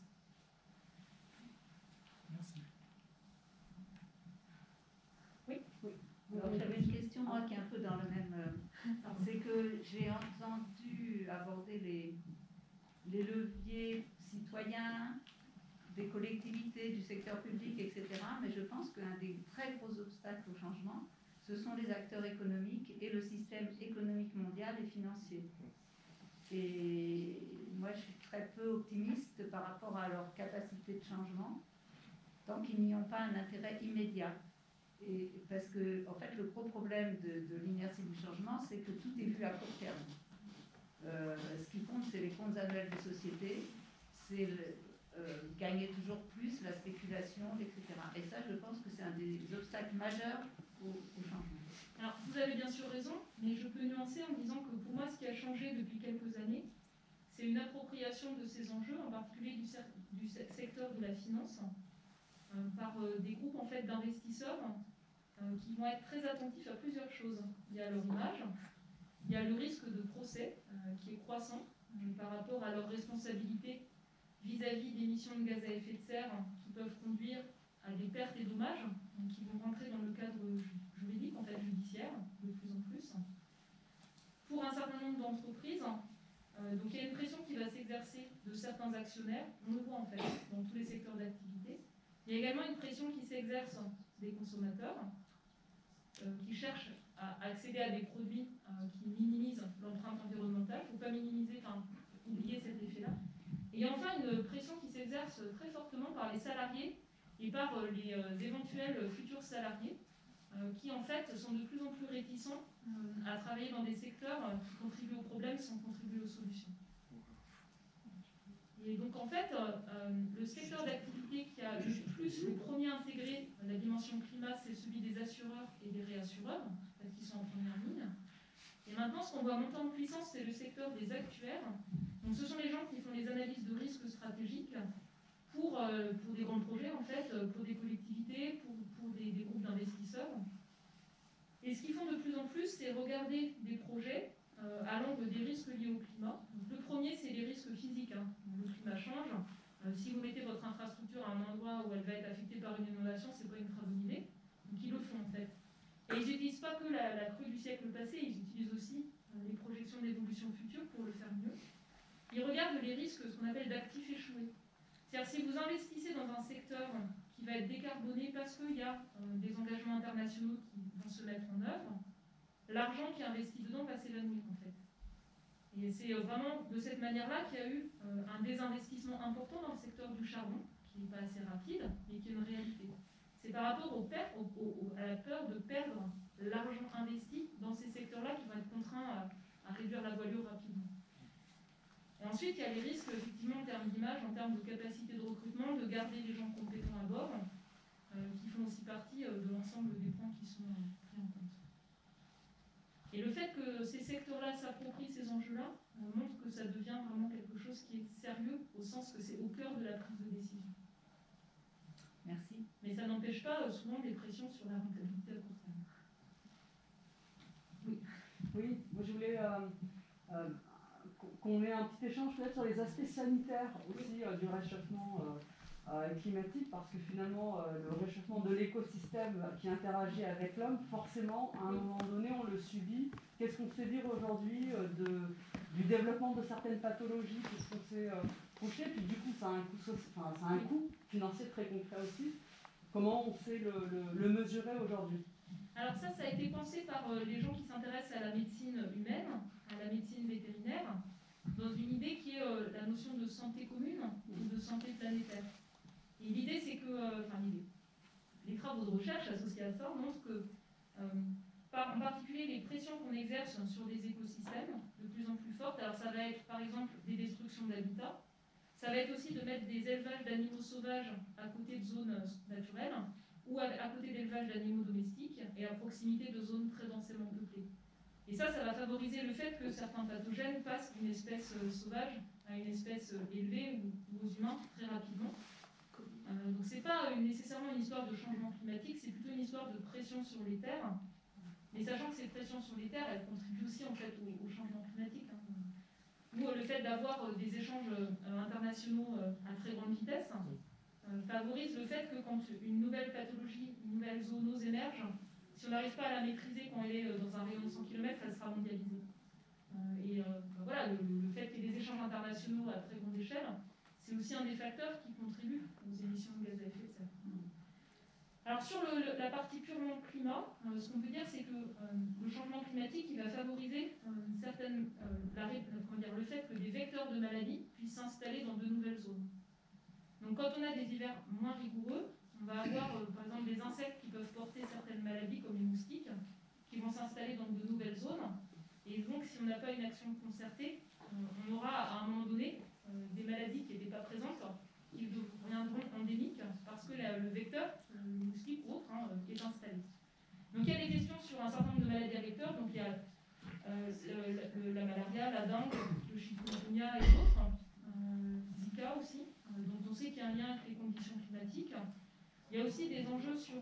Merci. Oui. Alors, j'avais une question, moi, qui est un peu dans le même... c'est que j'ai entendu aborder les leviers citoyens, des collectivités, du secteur public, etc. Mais je pense qu'un des très gros obstacles au changement, ce sont les acteurs économiques et le système économique mondial et financier. Et moi, je suis très peu optimiste par rapport à leur capacité de changement, tant qu'ils n'y ont pas un intérêt immédiat. Et parce que, en fait, le gros problème de l'inertie du changement, c'est que tout est vu à court terme. Ce qui compte, c'est les comptes annuels des sociétés, c'est gagner toujours plus, la spéculation, etc. Et ça, je pense que c'est un des obstacles majeurs au changement. Alors, vous avez bien sûr raison, mais je peux nuancer en disant que pour moi, ce qui a changé depuis quelques années, c'est une appropriation de ces enjeux, en particulier du secteur de la finance, par des groupes en fait, d'investisseurs qui vont être très attentifs à plusieurs choses. Il y a leur image, il y a le risque de procès qui est croissant par rapport à leur responsabilité vis-à-vis d'émissions de gaz à effet de serre qui peuvent conduire à des pertes et dommages qui vont rentrer dans le cadre juridique, en fait judiciaire, de plus en plus. Pour un certain nombre d'entreprises, donc il y a une pression qui va s'exercer de certains actionnaires, on le voit en fait dans tous les secteurs d'activité. Il y a également une pression qui s'exerce des consommateurs qui cherchent à accéder à des produits qui minimisent l'empreinte environnementale. Il ne faut pas minimiser, oublier cet effet-là. Et il y a enfin une pression qui s'exerce très fortement par les salariés et par les éventuels futurs salariés qui en fait sont de plus en plus réticents à travailler dans des secteurs qui contribuent aux problèmes sans contribuer aux solutions. Et donc en fait, le secteur d'activité qui a le plus le premier intégré la dimension climat, c'est celui des assureurs et des réassureurs, qui sont en première ligne. Et maintenant, ce qu'on voit monter en puissance, c'est le secteur des actuaires. Donc ce sont les gens qui font les analyses de risques stratégiques, pour des grands projets, en fait, pour des collectivités, pour des groupes d'investisseurs. Et ce qu'ils font de plus en plus, c'est regarder des projets à l'angle des risques liés au climat. Donc, le premier, c'est les risques physiques. Hein. Le climat change. Si vous mettez votre infrastructure à un endroit où elle va être affectée par une inondation, c'est pas une très bonne idée. Donc ils le font en fait. Et ils n'utilisent pas que la crue du siècle passé, ils utilisent aussi les projections d'évolution future pour le faire mieux. Ils regardent les risques, ce qu'on appelle d'actifs échoués. C'est-à-dire si vous investissez dans un secteur qui va être décarboné parce qu'il y a des engagements internationaux qui vont se mettre en œuvre, l'argent qui est investi dedans va s'évanouir en fait. Et c'est vraiment de cette manière-là qu'il y a eu un désinvestissement important dans le secteur du charbon, qui n'est pas assez rapide, mais qui est une réalité. C'est par rapport à la peur de perdre l'argent investi dans ces secteurs-là qui vont être contraints à réduire la voilure rapidement. Et ensuite, il y a les risques, effectivement, en termes d'image, en termes de capacité de recrutement, de garder les gens compétents à bord, qui font aussi partie de l'ensemble des points qui sont pris en compte. Et le fait que ces secteurs-là s'approprient ces enjeux-là montre que ça devient vraiment quelque chose qui est sérieux, au sens que c'est au cœur de la prise de décision. Merci. Mais ça n'empêche pas souvent des pressions sur la rentabilité à court terme. Oui. Oui, moi je voulais qu'on ait un petit échange peut-être sur les aspects sanitaires aussi du réchauffement climatique, parce que finalement le réchauffement de l'écosystème qui interagit avec l'homme, forcément à un moment donné on le subit. Qu'est-ce qu'on sait dire aujourd'hui du développement de certaines pathologies? Qu'est-ce qu'on sait projeter? Puis du coup ça a un coût financier très concret aussi. Comment on sait le mesurer aujourd'hui? Alors ça a été pensé par les gens qui s'intéressent à la médecine humaine, à la médecine vétérinaire, dans une idée qui est la notion de santé commune ou de santé planétaire. Et l'idée, c'est que, les travaux de recherche associés à ça montrent que, en particulier, les pressions qu'on exerce sur des écosystèmes de plus en plus fortes, alors ça va être par exemple des destructions d'habitats, ça va être aussi de mettre des élevages d'animaux sauvages à côté de zones naturelles, ou à côté d'élevages d'animaux domestiques et à proximité de zones très densément peuplées. Et ça va favoriser le fait que certains pathogènes passent d'une espèce sauvage à une espèce élevée ou aux humains très rapidement. Donc c'est pas nécessairement une histoire de changement climatique, c'est plutôt une histoire de pression sur les terres. Mais sachant que ces pressions sur les terres, elles contribuent aussi en fait au changement climatique. Ou le fait d'avoir des échanges internationaux à très grande vitesse favorise le fait que quand une nouvelle pathologie, une nouvelle zoonose émerge, si on n'arrive pas à la maîtriser quand elle est dans un rayon de 100 km, elle sera mondialisée. Voilà, le fait qu'il y ait des échanges internationaux à très grande échelle, c'est aussi un des facteurs qui contribuent aux émissions de gaz à effet de serre. Alors sur la partie purement climat, ce qu'on peut dire, c'est que le changement climatique il va favoriser le fait que des vecteurs de maladies puissent s'installer dans de nouvelles zones. Donc quand on a des hivers moins rigoureux, on va avoir par exemple des insectes qui peuvent porter certaines maladies comme les moustiques, qui vont s'installer dans de nouvelles zones. Et donc si on n'a pas une action concertée, on aura à un moment donné des maladies qui n'étaient pas présentes, qui deviendront endémiques parce que le vecteur, le moustique ou autre, est installé. Donc il y a des questions sur un certain nombre de maladies à vecteurs, donc il y a la malaria, la dengue, le chikungunya et d'autres, Zika aussi, dont on sait qu'il y a un lien avec les conditions climatiques. Il y a aussi des enjeux sur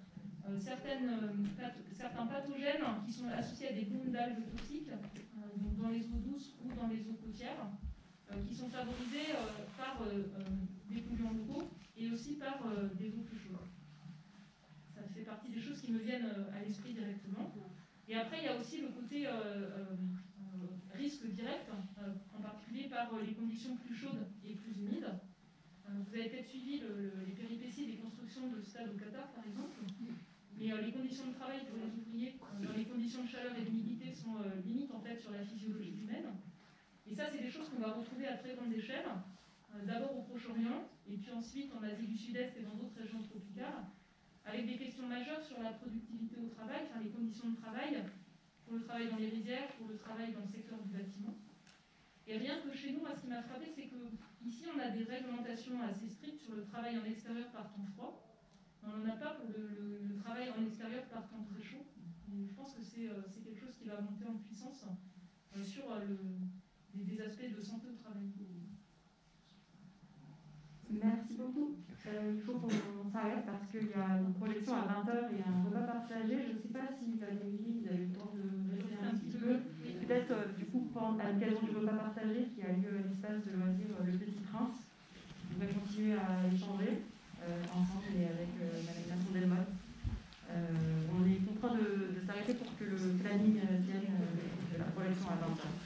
certains pathogènes qui sont associés à des bombes d'algues toxiques, donc dans les eaux douces ou dans les eaux côtières, qui sont favorisés par des polluants locaux et aussi par des eaux plus chaudes. Ça fait partie des choses qui me viennent à l'esprit directement. Et après, il y a aussi le côté risque direct, en particulier par les conditions plus chaudes et plus humides. Vous avez peut-être suivi les péripéties des constructions de stades au Qatar, par exemple. Mais les conditions de travail pour les ouvriers, dans les conditions de chaleur et d'humidité, sont limites en fait sur la physiologie humaine. Et ça, c'est des choses qu'on va retrouver à très grande échelle, d'abord au Proche-Orient, et puis ensuite en Asie du Sud-Est et dans d'autres régions tropicales, avec des questions majeures sur la productivité au travail, enfin les conditions de travail, pour le travail dans les rizières, pour le travail dans le secteur du bâtiment. Et rien que chez nous, moi, ce qui m'a frappé, c'est qu'ici, on a des réglementations assez strictes sur le travail en extérieur par temps froid. On n'en a pas pour le travail en extérieur par temps très chaud. Et je pense que c'est quelque chose qui va monter en puissance sur des aspects de santé au travail. Merci beaucoup. beaucoup. Il faut qu'on s'arrête parce qu'il y a une projection à 20h et un repas partagé. Je ne sais pas si Valérie, vous avez le temps de rester un petit peu. Peut-être, du coup, à l'occasion du repas partagé qui a lieu à l'espace de loisirs Le Petit Prince, on va continuer à échanger ensemble et avec Madame Masson-Delmotte. On est contraint de s'arrêter pour que le planning tienne de la projection à 20h.